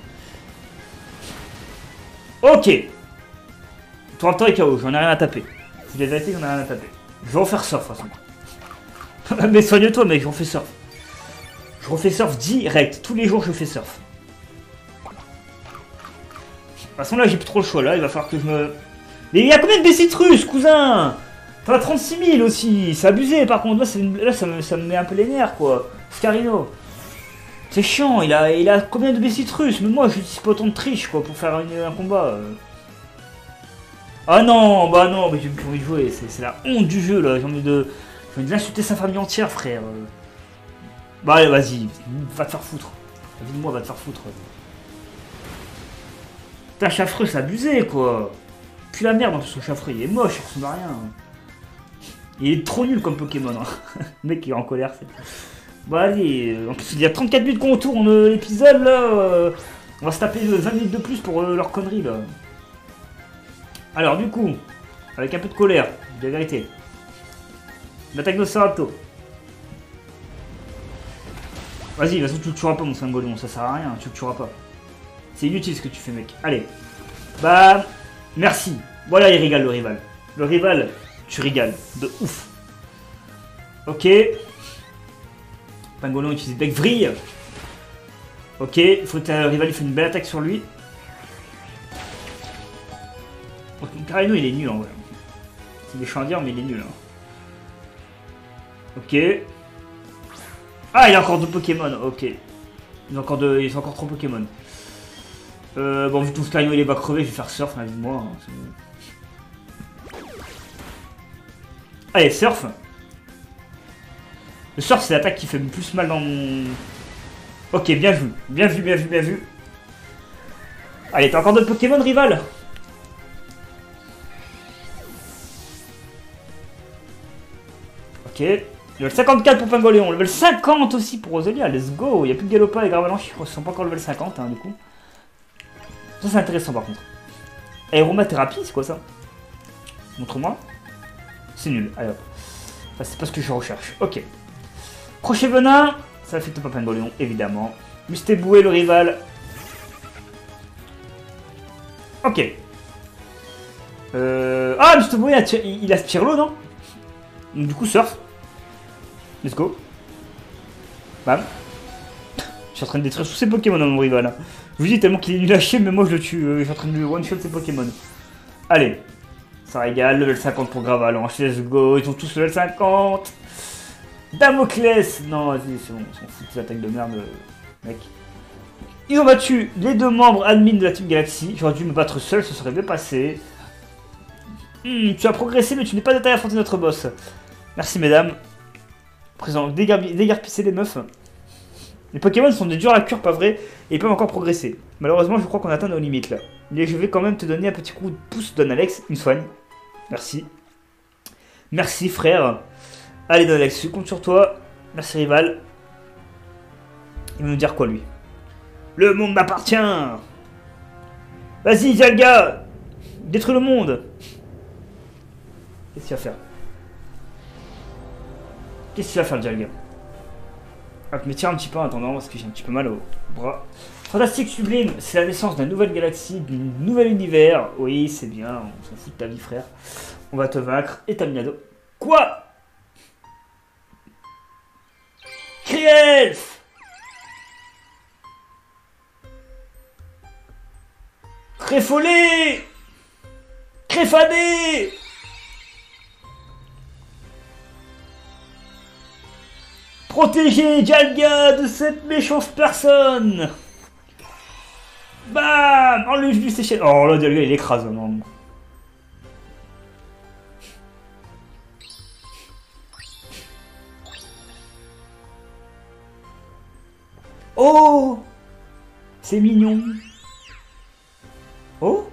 Ok. Tout le temps est KO, j'en ai rien à taper. Si la vérité, j'en ai rien à taper. Je vais en faire surf, de toute façon. Mais soigne-toi, mec, j'en fais surf. Je refais surf direct. Tous les jours, je fais surf. De toute façon, là, j'ai plus trop le choix, là. Il va falloir que je me... Mais il y a combien de Bécitrus, cousin? T'en as 36 000 aussi. C'est abusé, par contre. Là, ça me met un peu les nerfs, quoi. Scarino. C'est chiant. Il a combien de Bécitrus? Mais moi, je n'utilise pas autant de triche, quoi, pour faire un combat. Ah non, bah non, mais j'ai plus envie de jouer. C'est la honte du jeu, là. J'ai envie d'insulter sa famille entière, frère. Bah allez, vas-y. Va te faire foutre. Évidemment, va te faire foutre. Putain, Chaffreux, c'est abusé, quoi. Puis la merde, ce Chaffreux, il est moche, il ressemble à rien. Il est trop nul comme Pokémon. Hein. Le mec, il est en colère. Bon, allez. En plus, il y a 34 minutes qu'on tourne l'épisode, là. On va se taper 20 minutes de plus pour leur connerie, là. Alors, du coup, avec un peu de colère, de la vérité. L'attaque de Sarato. Vas-y, de toute façon, tu le tueras pas, mon Sangolon. Ça sert à rien, tu le tueras pas. C'est inutile ce que tu fais, mec. Allez. Bah, merci. Voilà, il régale, le rival. Le rival, tu régales. De ouf. Ok. Pangolin utilise Bec Vrille. Ok, il faut que le rival il fait une belle attaque sur lui. Carino, il est nul en vrai. C'est méchant à dire, mais il est nul. Hein. Ok. Ah, il y a encore 2 Pokémon. Ok. Il y a encore 3 Pokémon. Bon, vu que tout Skyno il va crever, je vais faire surf, hein, moi. Hein, allez, surf. Le surf, c'est l'attaque qui fait le plus mal dans mon... Ok, bien vu. Bien vu, bien vu, bien vu. Allez, t'as encore 2 Pokémon, rival. Ok. Level 54 pour Pingoléon. Level 50 aussi pour Roselia. Let's go. Il n'y a plus de Galopa et Garavalanche qui ne sont pas encore level 50, hein, du coup. Ça, c'est intéressant, par contre. Aéromathérapie, c'est quoi ça? Montre-moi. C'est nul. Allez hop. Enfin, c'est pas ce que je recherche. Ok. Crochet venin. Ça affecte pas Pingoléon, évidemment. Mustéboué, le rival. Ok. Ah, Mustéboué, il aspire l'eau, non? Donc, du coup, surf. Let's go. Bam. Je suis en train de détruire tous ces Pokémon dans mon rival. Je vous dis tellement qu'il est nul à chier, mais moi je le tue. Je suis en train de one-shot ces Pokémon. Allez. Ça régale. Level 50 pour Gravalanche. Let's go. Ils sont tous level 50. Damoclès. Non, vas-y, c'est bon. On s'en fout de ces attaques de merde, mec. Ils ont battu les 2 membres admin de la Team Galaxy. J'aurais dû me battre seul, ce serait bien passé. Tu as progressé, mais tu n'es pas de taille à affronter notre boss. Merci, mesdames. Présent, dégarpissez les meufs. Les Pokémon sont des durs à cuire, pas vrai, et ils peuvent encore progresser. Malheureusement, je crois qu'on atteint nos limites là. Mais je vais quand même te donner un petit coup de pouce, Don Alex. Il me soigne. Merci. Merci, frère. Allez, Don Alex, je compte sur toi. Merci, rival. Il va nous dire quoi, lui? Le monde m'appartient. Vas-y, Dialga. Détruis le monde. Qu'est-ce qu'il va faire? Qu'est-ce qu'il va faire, Dialga? Hop, mais tire un petit peu en attendant, parce que j'ai un petit peu mal au bras. Fantastique Sublime, c'est la naissance d'une nouvelle galaxie, d'un nouvel univers. Oui, c'est bien, on s'en fout de ta vie, frère. On va te vaincre. Et Terminado. Quoi? Krielf! Créfolé! Créfadé! Protégez Dialga de cette méchante personne! Bam! Enlève-lui ses chaînes. Oh là, Dialga, il écrase, non. Oh! C'est mignon. Oh?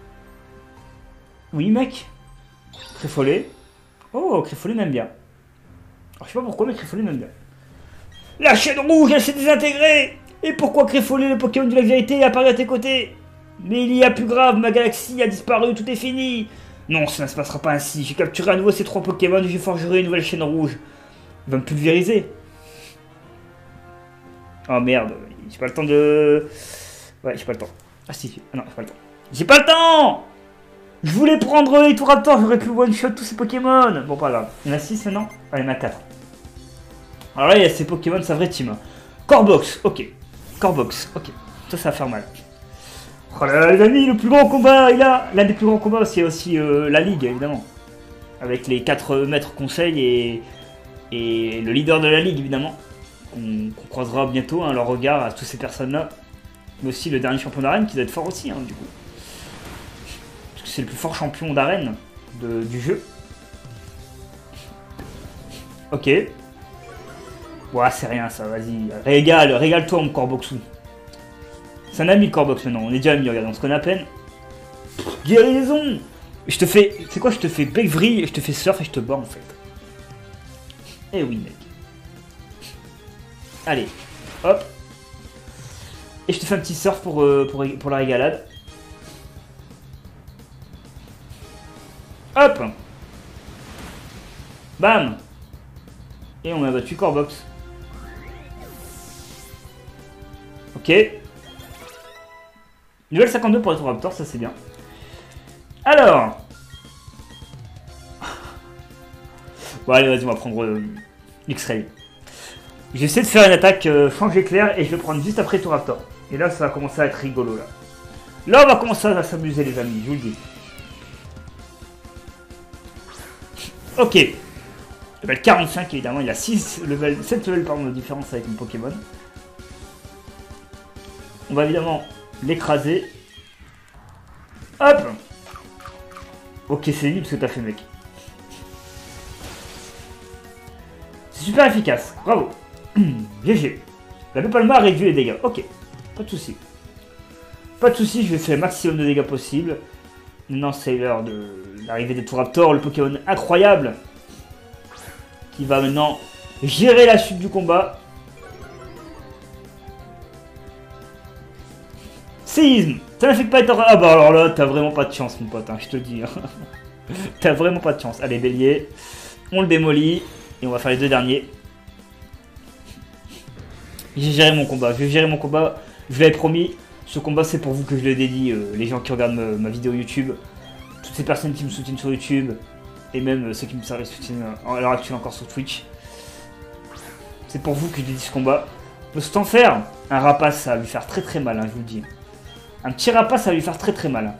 Oui, mec. Créfolé. Oh, Créfolé m'aime bien. Alors, je sais pas pourquoi, mais Créfolé m'aime bien. La chaîne rouge, elle s'est désintégrée. Et pourquoi Créfolé, le Pokémon de la vérité, est apparu à tes côtés? Mais il y a plus grave, ma galaxie a disparu, tout est fini. Non, ça ne se passera pas ainsi. J'ai capturé à nouveau ces 3 Pokémon et j'ai forgeré une nouvelle chaîne rouge. Il va me pulvériser. Oh merde, j'ai pas le temps de... Ouais, j'ai pas le temps. Ah si, ah non, j'ai pas le temps. J'ai pas le temps. Je voulais prendre les Raptors, j'aurais pu one-shot tous ces Pokémon. Bon, pas grave. Il y en a 6 maintenant? Ah, il y en a 4. Alors là, il y a ces Pokémon, c'est un vrai team. Corbox, ok. Corbox, ok. Ça va faire mal. Oh là là, les amis, le plus grand combat, il a... L'un des plus grands combats, c'est aussi la Ligue, évidemment. Avec les 4 maîtres conseils et le leader de la Ligue, évidemment. Qu'on croisera bientôt, hein, leur regard à toutes ces personnes-là. Mais aussi le dernier champion d'arène, qui doit être fort aussi, hein, du coup. Parce que c'est le plus fort champion d'arène du jeu. Ok. Ouais, c'est rien ça, vas-y. Régale-toi, mon Corboxou. C'est un ami, Corbox, maintenant. On est déjà amis, regarde, on se connaît à peine. Guérison. Je te fais... C'est quoi, je te fais Bevry, je te fais surf et je te bats, en fait. Eh oui, mec. Allez, hop. Et je te fais un petit surf pour la régalade. Hop. Bam. Et on a battu Corbox. Ok. Level 52 pour les Raptors, ça c'est bien. Alors. Bon allez, vas-y, on va prendre X-Ray. J'essaie de faire une attaque change éclair et je vais prendre juste après Raptor. Et là, ça va commencer à être rigolo, là. Là, on va commencer à s'amuser, les amis, je vous le dis. Ok. Level 45, évidemment, il a 7 levels pardon, de différence avec mon Pokémon. On va évidemment l'écraser. Hop. Ok, c'est nul ce que t'as fait, mec. C'est super efficace, bravo. GG. La Pepalma a réduit les dégâts. Ok, pas de soucis. Pas de soucis, je vais faire le maximum de dégâts possible. Maintenant, c'est l'heure de l'arrivée des Touraptor, le Pokémon incroyable. Qui va maintenant gérer la suite du combat. Séisme. Ça n'affecte pas être... Ah bah alors là, t'as vraiment pas de chance, mon pote, hein, je te le dis. Hein. T'as vraiment pas de chance. Allez, bélier. On le démolit. Et on va faire les deux derniers. J'ai géré mon combat. Je vais gérer mon combat. Je vous l'avais promis. Ce combat, c'est pour vous que je le dédie. Les gens qui regardent ma vidéo YouTube. Toutes ces personnes qui me soutiennent sur YouTube. Et même ceux qui me soutiennent à l'heure actuelle encore sur Twitch. C'est pour vous que je dédie ce combat. De ce temps faire, un rapace, ça va lui faire très très mal, hein, je vous le dis. Un petit rapace, ça va lui faire très très mal.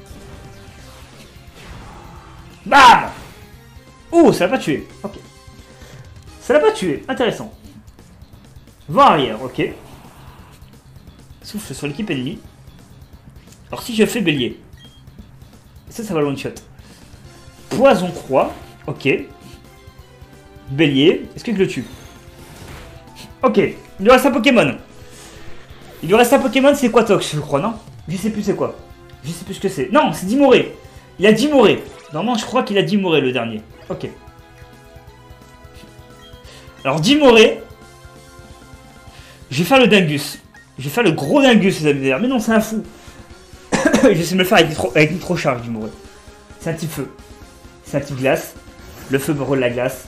Bam! Oh, ça l'a pas tué. Ok. Ça l'a pas tué. Intéressant. Vent arrière, ok. Souffle sur l'équipe ennemie. Alors si je fais bélier. Ça va le one shot. Poison croix. Ok. Bélier. Est-ce que je le tue? Ok. Il lui reste un Pokémon. Il lui reste un Pokémon, c'est Quatox, je crois, non? Je sais plus c'est quoi. Je sais plus ce que c'est. Non, c'est Dimoré. Il a Dimoré. Normalement, je crois qu'il a Dimoré le dernier. Ok. Alors, Dimoré. Je vais faire le Dingus. Je vais faire le gros Dingus, les amis. Mais non, c'est un fou. J'essaie de me le faire avec Nitrocharge, Dimoré. C'est un type feu. C'est un type glace. Le feu brûle la glace.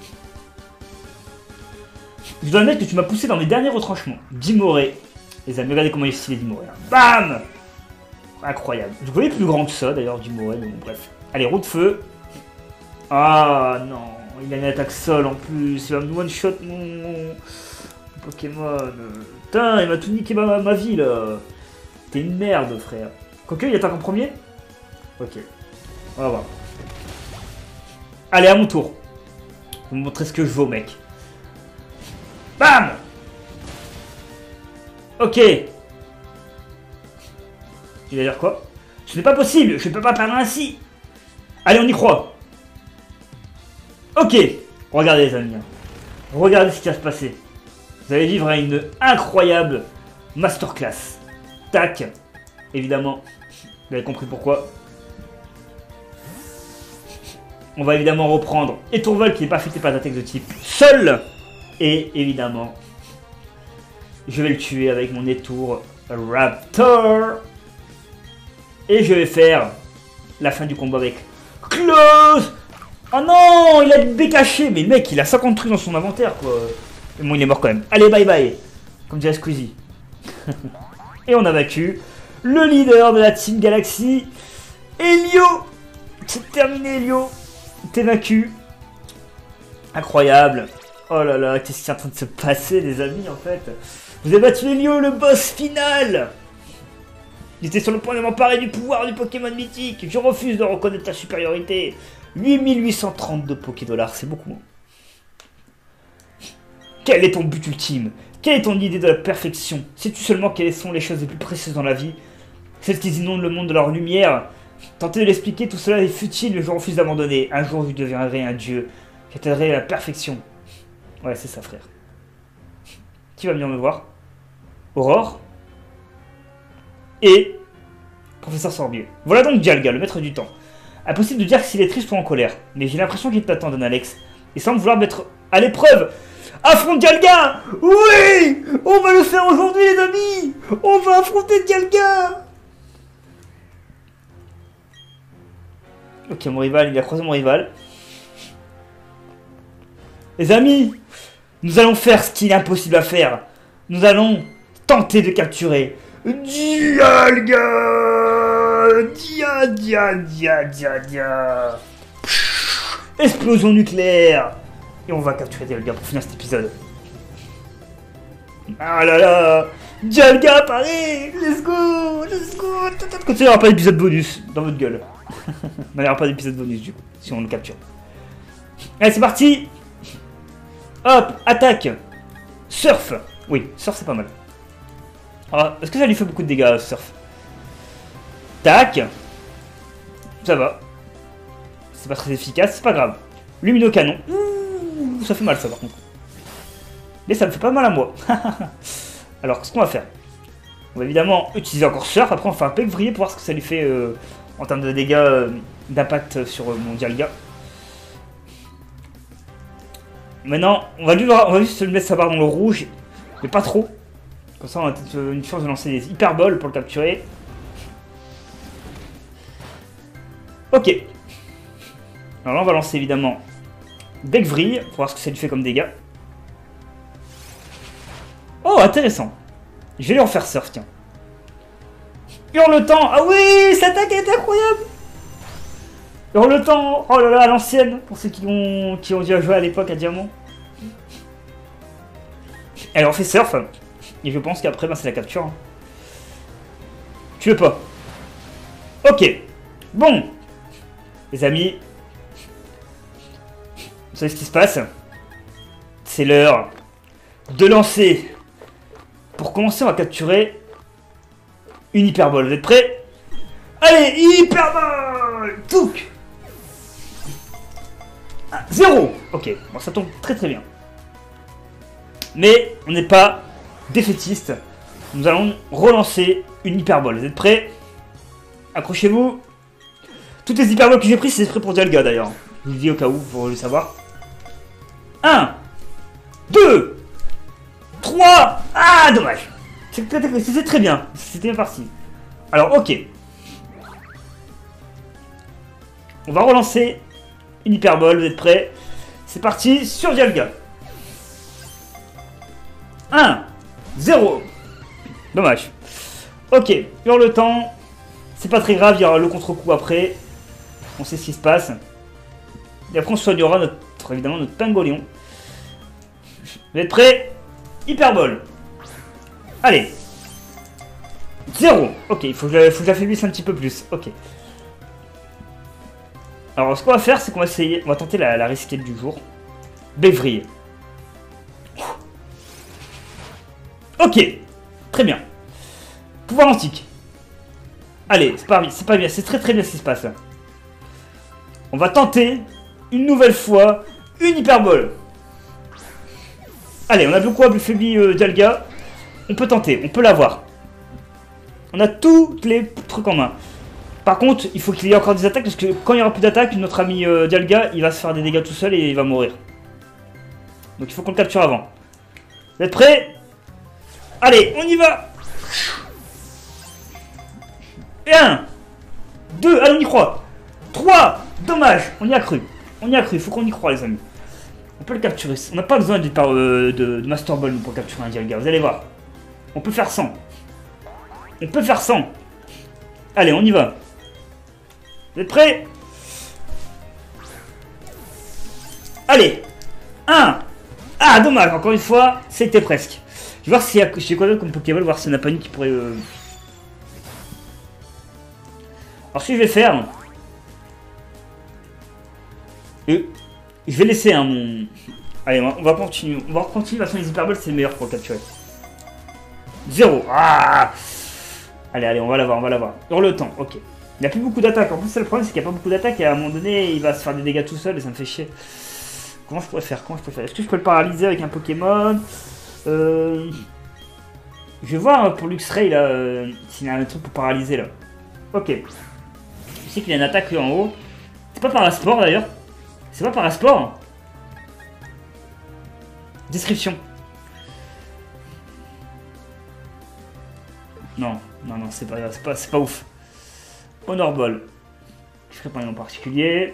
Je dois admettre que tu m'as poussé dans mes derniers retranchements. Dimoré. Les amis, regardez comment il est stylé, Dimoré. Bam! Incroyable. Je voyais plus grand que ça, d'ailleurs, Dimoré, mais bon, bref. Allez, roue de feu. Ah, non. Il a une attaque sol, en plus. Il va me one-shot mon Pokémon. Putain, il m'a tout niqué ma vie, là. T'es une merde, frère. Quoique, il attaque en premier? Ok. On va voir. Allez, à mon tour. Je vais vous montrer ce que je vaux, mec. Bam! Ok. Il va dire quoi? Ce n'est pas possible, je ne peux pas perdre ainsi. Allez, on y croit. Ok. Regardez, les amis. Regardez ce qui va se passer. Vous allez vivre une incroyable masterclass. Tac. Évidemment, vous avez compris pourquoi. On va évidemment reprendre Étourval qui n'est pas affecté par l'attaque de type seul. Et évidemment, je vais le tuer avec mon Étour Raptor. Et je vais faire la fin du combat avec Close. Oh non, il a une baie cachée. Mais mec, il a 50 trucs dans son inventaire, quoi. Et bon, il est mort quand même. Allez, bye bye. Comme dirait Squeezie. Et on a vaincu le leader de la Team Galaxy, Elio. C'est terminé, Elio. T'es vaincu. Incroyable. Oh là là, qu'est-ce qui est en train de se passer, les amis, en fait. Vous avez battu Elio, le boss final. Il était sur le point de m'emparer du pouvoir du Pokémon mythique. Je refuse de reconnaître ta supériorité. 8832 Pokédollars, c'est beaucoup moins. Quel est ton but ultime? Quelle est ton idée de la perfection? Sais-tu seulement quelles sont les choses les plus précieuses dans la vie? Celles qui inondent le monde de leur lumière? Tenter de l'expliquer, tout cela est futile, mais je refuse d'abandonner. Un jour, je deviendrai un dieu. J'atteindrai la perfection. Ouais, c'est ça, frère. Qui va venir me voir? Aurore et Professeur Sorbier. Voilà donc Dialga, le maître du temps. Impossible de dire s'il est triste ou en colère, mais j'ai l'impression qu'il t'attend, Don Alex. Il semble vouloir mettre à l'épreuve. Affronte Dialga! Oui! On va le faire aujourd'hui, les amis! On va affronter Dialga! Ok, mon rival, il a croisé mon rival. Les amis, nous allons faire ce qu'il est impossible à faire. Nous allons tenter de capturer Dialga! Dia. Explosion nucléaire! Et on va capturer Dialga pour finir cet épisode. Ah là là! Dialga apparaît! Let's go! Quand il n'y aura pas d'épisode bonus dans votre gueule. Il n'y aura pas d'épisode bonus du coup, si on le capture. Allez, c'est parti. Hop, attaque. Surf. Oui, surf, c'est pas mal. Alors, est-ce que ça lui fait beaucoup de dégâts, surf? Tac. Ça va. C'est pas très efficace, c'est pas grave. Luminocanon. Ouh, ça fait mal, ça, par contre. Mais ça me fait pas mal à moi. Alors, qu'est-ce qu'on va faire? On va évidemment utiliser encore surf. Après, on va faire un peu vriller pour voir ce que ça lui fait en termes de dégâts d'impact sur mon Dialga. Maintenant, on va juste le mettre sa barre dans le rouge, mais pas trop. Comme ça, on a peut-être une chance de lancer des hyperboles pour le capturer. Ok. Alors là, on va lancer évidemment Bec Vrille pour voir ce que ça lui fait comme dégâts. Oh, intéressant. Je vais lui en faire surf, tiens. Hurle-temps. Ah oui, cette attaque est incroyable. Hurle-temps. Oh là là, à l'ancienne. Pour ceux qui ont déjà joué à l'époque à Diamant. Elle en fait surf. Et je pense qu'après, ben, c'est la capture. Hein. Tu veux pas. Ok. Bon. Les amis. Vous savez ce qui se passe? C'est l'heure de lancer. Pour commencer, on va capturer une hyperbole. Vous êtes prêts? Allez, hyperbole! Touk! 0! Ok, bon, ça tombe très très bien. Mais on n'est pas défaitiste. Nous allons relancer une hyperbole. Vous êtes prêts? Accrochez-vous. Toutes les hyperboles que j'ai prises, c'est prêt pour Dialga d'ailleurs. Je vous le dis au cas où, pour le savoir. 1, 2, 3. Ah, dommage. C'était très bien. C'était bien parti. Alors, ok. On va relancer une hyperbole. Vous êtes prêts? C'est parti sur Dialga. 1, 0. Dommage. Ok. Hurle temps. C'est pas très grave. Il y aura le contre-coup après. On sait ce qui se passe. Et après, on soignera évidemment notre Pingolion. Vous êtes prêts? Hyperbole. Allez. 0. Ok, il faut que j'affaiblisse un petit peu plus. Ok. Alors, ce qu'on va faire, c'est qu'on va essayer... On va tenter la risquette du jour. Bévrier. Ok. Très bien. Pouvoir antique. Allez, c'est pas bien. C'est très très bien ce qui se passe là. On va tenter une nouvelle fois une hyperbole. Allez, on a beaucoup affaibli Dialga. On peut tenter, on peut l'avoir. On a tous les trucs en main. Par contre, il faut qu'il y ait encore des attaques parce que quand il n'y aura plus d'attaques, notre ami Dialga, il va se faire des dégâts tout seul et il va mourir. Donc il faut qu'on le capture avant. Vous êtes prêts? Allez, on y va. Et 1, 2, allez, on y croit. 3, dommage, on y a cru. On y a cru, il faut qu'on y croit les amis. On peut le capturer. On n'a pas besoin de Master Ball pour capturer un Dialga, vous allez voir. On peut faire 100. On peut faire 100. Allez, on y va. Vous êtes prêts? Allez. 1. Ah, dommage, encore une fois, c'était presque. Je vais voir s'il y a chez quoi d'autre comme Pokéball, voir s'il n'y en a pas une qui pourrait... Alors, ce que je vais faire... je vais laisser mon... Allez, on va continuer. On va continuer, de toute façon, les hyperballs, c'est le meilleur pour le capturer. 0. Ah. Allez, on va l'avoir. Hurle temps, ok. Il n'y a plus beaucoup d'attaques. En plus, le problème, c'est qu'il n'y a pas beaucoup d'attaques et à un moment donné, il va se faire des dégâts tout seul et ça me fait chier. Comment je pourrais faire? Est-ce que je peux le paralyser avec un Pokémon? Je vais voir pour Luxray là, s'il y a un truc pour paralyser là. Ok. Je sais qu'il y a une attaque en haut. C'est pas Parasport d'ailleurs. C'est pas Parasport. Description. Non, c'est pas ouf. Honor Ball. Je ferai pas un nom particulier.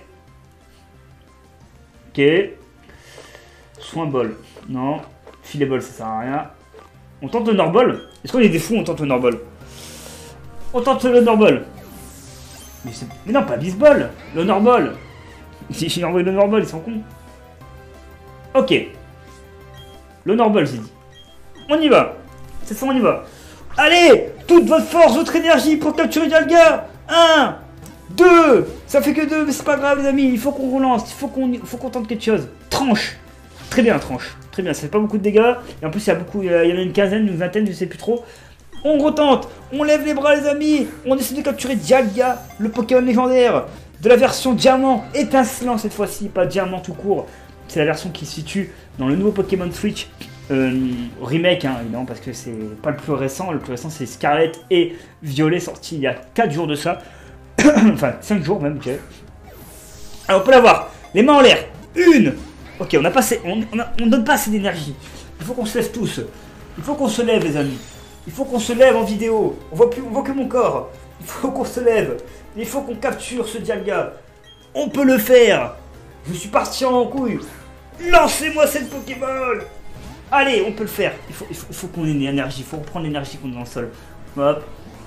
Ok. Soin Ball. Non. Filet Ball, ça sert à rien. On tente le Honor Ball. Est-ce qu'on est des fous, on tente le Honor Ball? On tente le Honor Ball. Mais non, pas Bisball. Le Honor Ball. J'ai envoyé le Honor Ball, ils sont cons. Ok. Le Honor Ball, j'ai dit. On y va. Cette fois, on y va. Allez, toute votre force, votre énergie pour capturer Dialga. 1, 2. Ça fait que 2, mais c'est pas grave les amis, il faut qu'on relance, il faut qu'on tente quelque chose. Tranche. Très bien, tranche. Très bien, ça fait pas beaucoup de dégâts. Et en plus, il y en a une quinzaine, une vingtaine, je sais plus trop. On retente, on lève les bras les amis. On essaie de capturer Dialga, le Pokémon légendaire de la version diamant étincelant cette fois-ci, pas diamant tout court. C'est la version qui se situe dans le nouveau Pokémon Switch remake, hein, évidemment, parce que c'est pas le plus récent. Le plus récent, c'est Scarlet et Violet, sorti il y a 4 jours de ça. Enfin, 5 jours même, ok. Alors, on peut l'avoir. Les mains en l'air. Une. Ok, on a passé. On donne pas assez d'énergie. Il faut qu'on se lève tous. Il faut qu'on se lève, les amis. Il faut qu'on se lève en vidéo. On voit que mon corps. Il faut qu'on se lève. Il faut qu'on capture ce Dialga. On peut le faire. Je suis parti en couille. Lancez-moi cette Pokéball. Allez, on peut le faire. Il faut qu'on ait une énergie. Il faut reprendre l'énergie qu'on a dans le sol. Hop.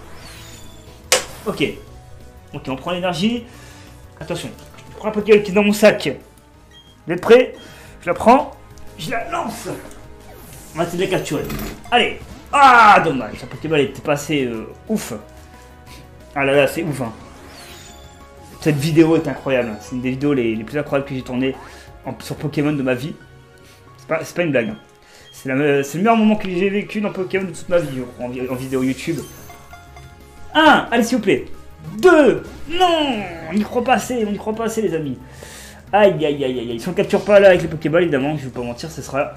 Ok. Ok, on prend l'énergie. Attention. Je prends la Pokéball qui est dans mon sac. Vous êtes prêts? Je la prends. Je la lance. On va essayer de la capturer. Allez. Ah, dommage. La Pokéball était pas assez ouf. Ah là là, c'est ouf. Hein. Cette vidéo est incroyable. C'est une des vidéos les plus incroyables que j'ai tournées sur Pokémon de ma vie. C'est pas une blague. Hein. C'est le meilleur moment que j'ai vécu dans Pokémon de toute ma vie en vidéo YouTube. 1. Allez, s'il vous plaît. 2. Non. On n'y croit pas assez. On n'y croit pas assez, les amis. Aïe, aïe, aïe, aïe. Si on ne capture pas là avec les Pokéballs, évidemment, je ne vais pas mentir, ce sera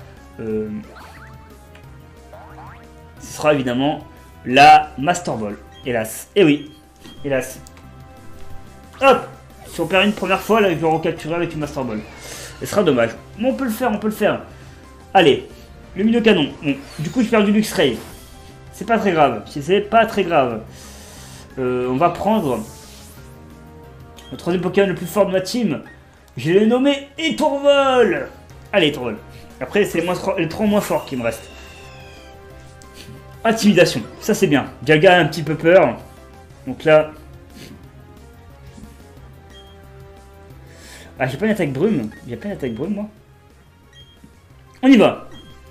évidemment la Master Ball. Hélas. Eh oui. Hélas. Hop. Si on perd une première fois, là, je vais recapturer avec une Master Ball. Ce sera dommage. Mais on peut le faire, on peut le faire. Allez. Le milieu canon. Bon. Du coup, j'ai perdu Luxray. C'est pas très grave. C'est pas très grave. On va prendre le troisième Pokémon le plus fort de ma team. Je l'ai nommé Étourvol. Allez, Étourvol. Après, c'est les 3 moins forts qui me restent. Intimidation. Ça, c'est bien. Dialga a un petit peu peur. Donc là... Ah, j'ai pas une attaque brume. J'ai pas une attaque brume, moi. On y va.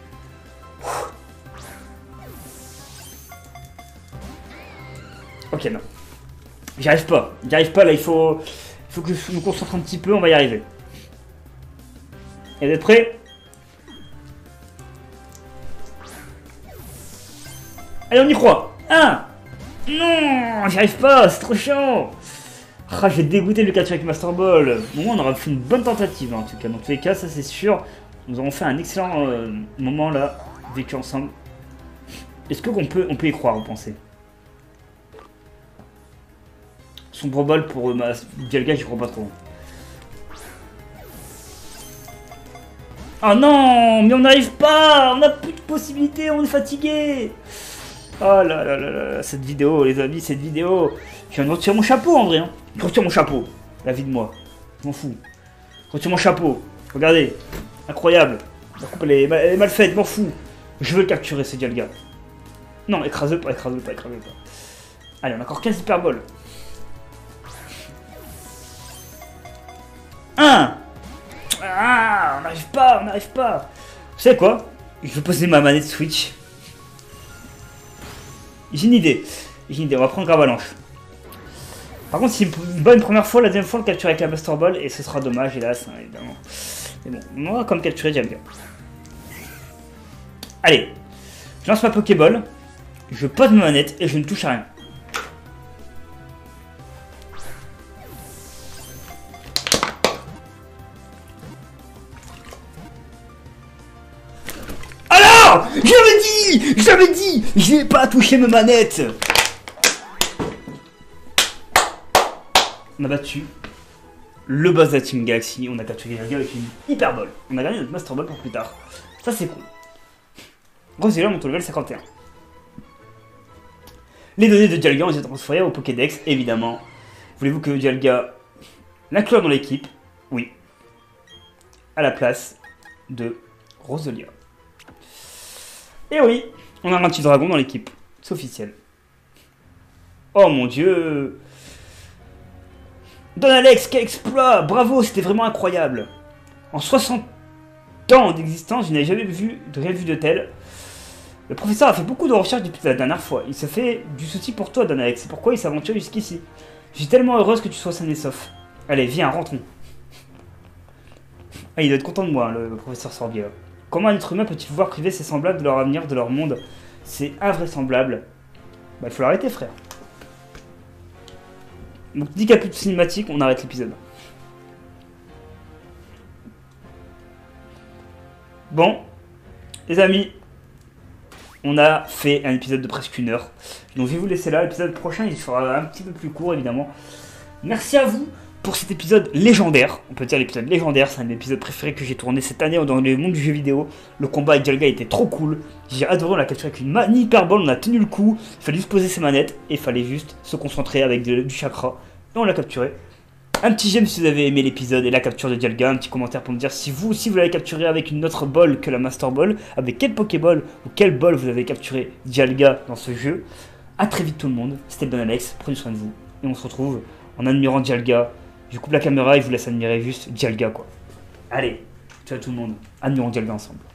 Ok, non. J'y arrive pas. J'y arrive pas, là, il faut que je me concentre un petit peu, on va y arriver. Et vous êtes prêts? Allez, on y croit. 1. Non, j'y arrive pas, c'est trop chiant. Ah, j'ai dégoûté le capture avec Master Ball. Bon, on aura fait une bonne tentative, hein, en tout cas. Dans tous les cas, ça c'est sûr. Nous avons fait un excellent moment, là, vécu ensemble. Est-ce qu'on peut y croire, vous pensez? Sombre Ball pour Dialga, j'y crois pas trop. Oh non, mais on n'arrive pas. On n'a plus de possibilités, on est fatigué. Oh là là là là, cette vidéo, les amis, cette vidéo. Je viens de retirer mon chapeau, en vrai. Hein. Je retire mon chapeau. La vie de moi. Je m'en fous. Je retire mon chapeau. Regardez. Incroyable. La coupe, elle est mal faite, je m'en fous. Je veux le capturer, ce Dialga. Non, écrase-le pas, écrase-le pas, écrase-le pas. Allez, on a encore 15 Hyper Balls. 1. Ah, on n'arrive pas, on n'arrive pas. Vous savez quoi? Je vais poser ma manette Switch. J'ai une idée. On va prendre Gravalanche. Par contre, si une bonne première fois, la deuxième fois, on le capture avec la Master Ball et ce sera dommage, hélas, hein, évidemment. Mais bon, on va comme capturer Dialga. Allez, je lance ma Pokéball, je pose ma manette et je ne touche à rien. Alors, j'avais dit, je n'ai pas touché ma manette. On a battu le boss de la Team Galaxy, on a capturé Dialga avec une Hyper Ball. On a gagné notre Master Ball pour plus tard. Ça c'est cool. Roselia monte au level 51. Les données de Dialga ont été transférées au Pokédex, évidemment. Voulez-vous que Dialga l'inclure dans l'équipe? Oui. À la place de Roselia. Et oui, on a un petit dragon dans l'équipe. C'est officiel. Oh mon dieu. Don Alex, quel exploit! Bravo, c'était vraiment incroyable. En 60 ans d'existence, je n'avais jamais rien vu de tel. Le professeur a fait beaucoup de recherches depuis la dernière fois. Il se fait du souci pour toi, Don Alex. C'est pourquoi il s'aventure jusqu'ici. Je suis tellement heureuse que tu sois sain et sauf. Allez, viens, rentrons. Ah, il doit être content de moi, hein, le professeur Sorbier. Comment un être humain peut-il pouvoir priver ses semblables de leur avenir, de leur monde? C'est invraisemblable. Bah, il faut l'arrêter, frère. Donc, dès qu'il n'y a plus de cinématique, on arrête l'épisode. Bon, les amis, on a fait un épisode de presque 1 heure. Donc, je vais vous laisser là. L'épisode prochain, il sera un petit peu plus court, évidemment. Merci à vous pour cet épisode légendaire. On peut dire l'épisode légendaire, c'est un des épisodes préférés que j'ai tourné cette année dans le monde du jeu vidéo. Le combat avec Dialga était trop cool. J'ai adoré, on l'a capturé avec une hyperbole, on a tenu le coup. Il fallait juste poser ses manettes et il fallait juste se concentrer avec du chakra. Et on l'a capturé. Un petit j'aime si vous avez aimé l'épisode et la capture de Dialga. Un petit commentaire pour me dire si vous aussi vous l'avez capturé avec une autre ball que la Master Ball. Avec quel Pokéball ou quel ball vous avez capturé Dialga dans ce jeu. A très vite tout le monde. C'était Don Alex. Prenez soin de vous. Et on se retrouve en admirant Dialga. Je coupe la caméra et je vous laisse admirer juste Dialga quoi. Allez, ciao tout le monde. Admirons Dialga ensemble.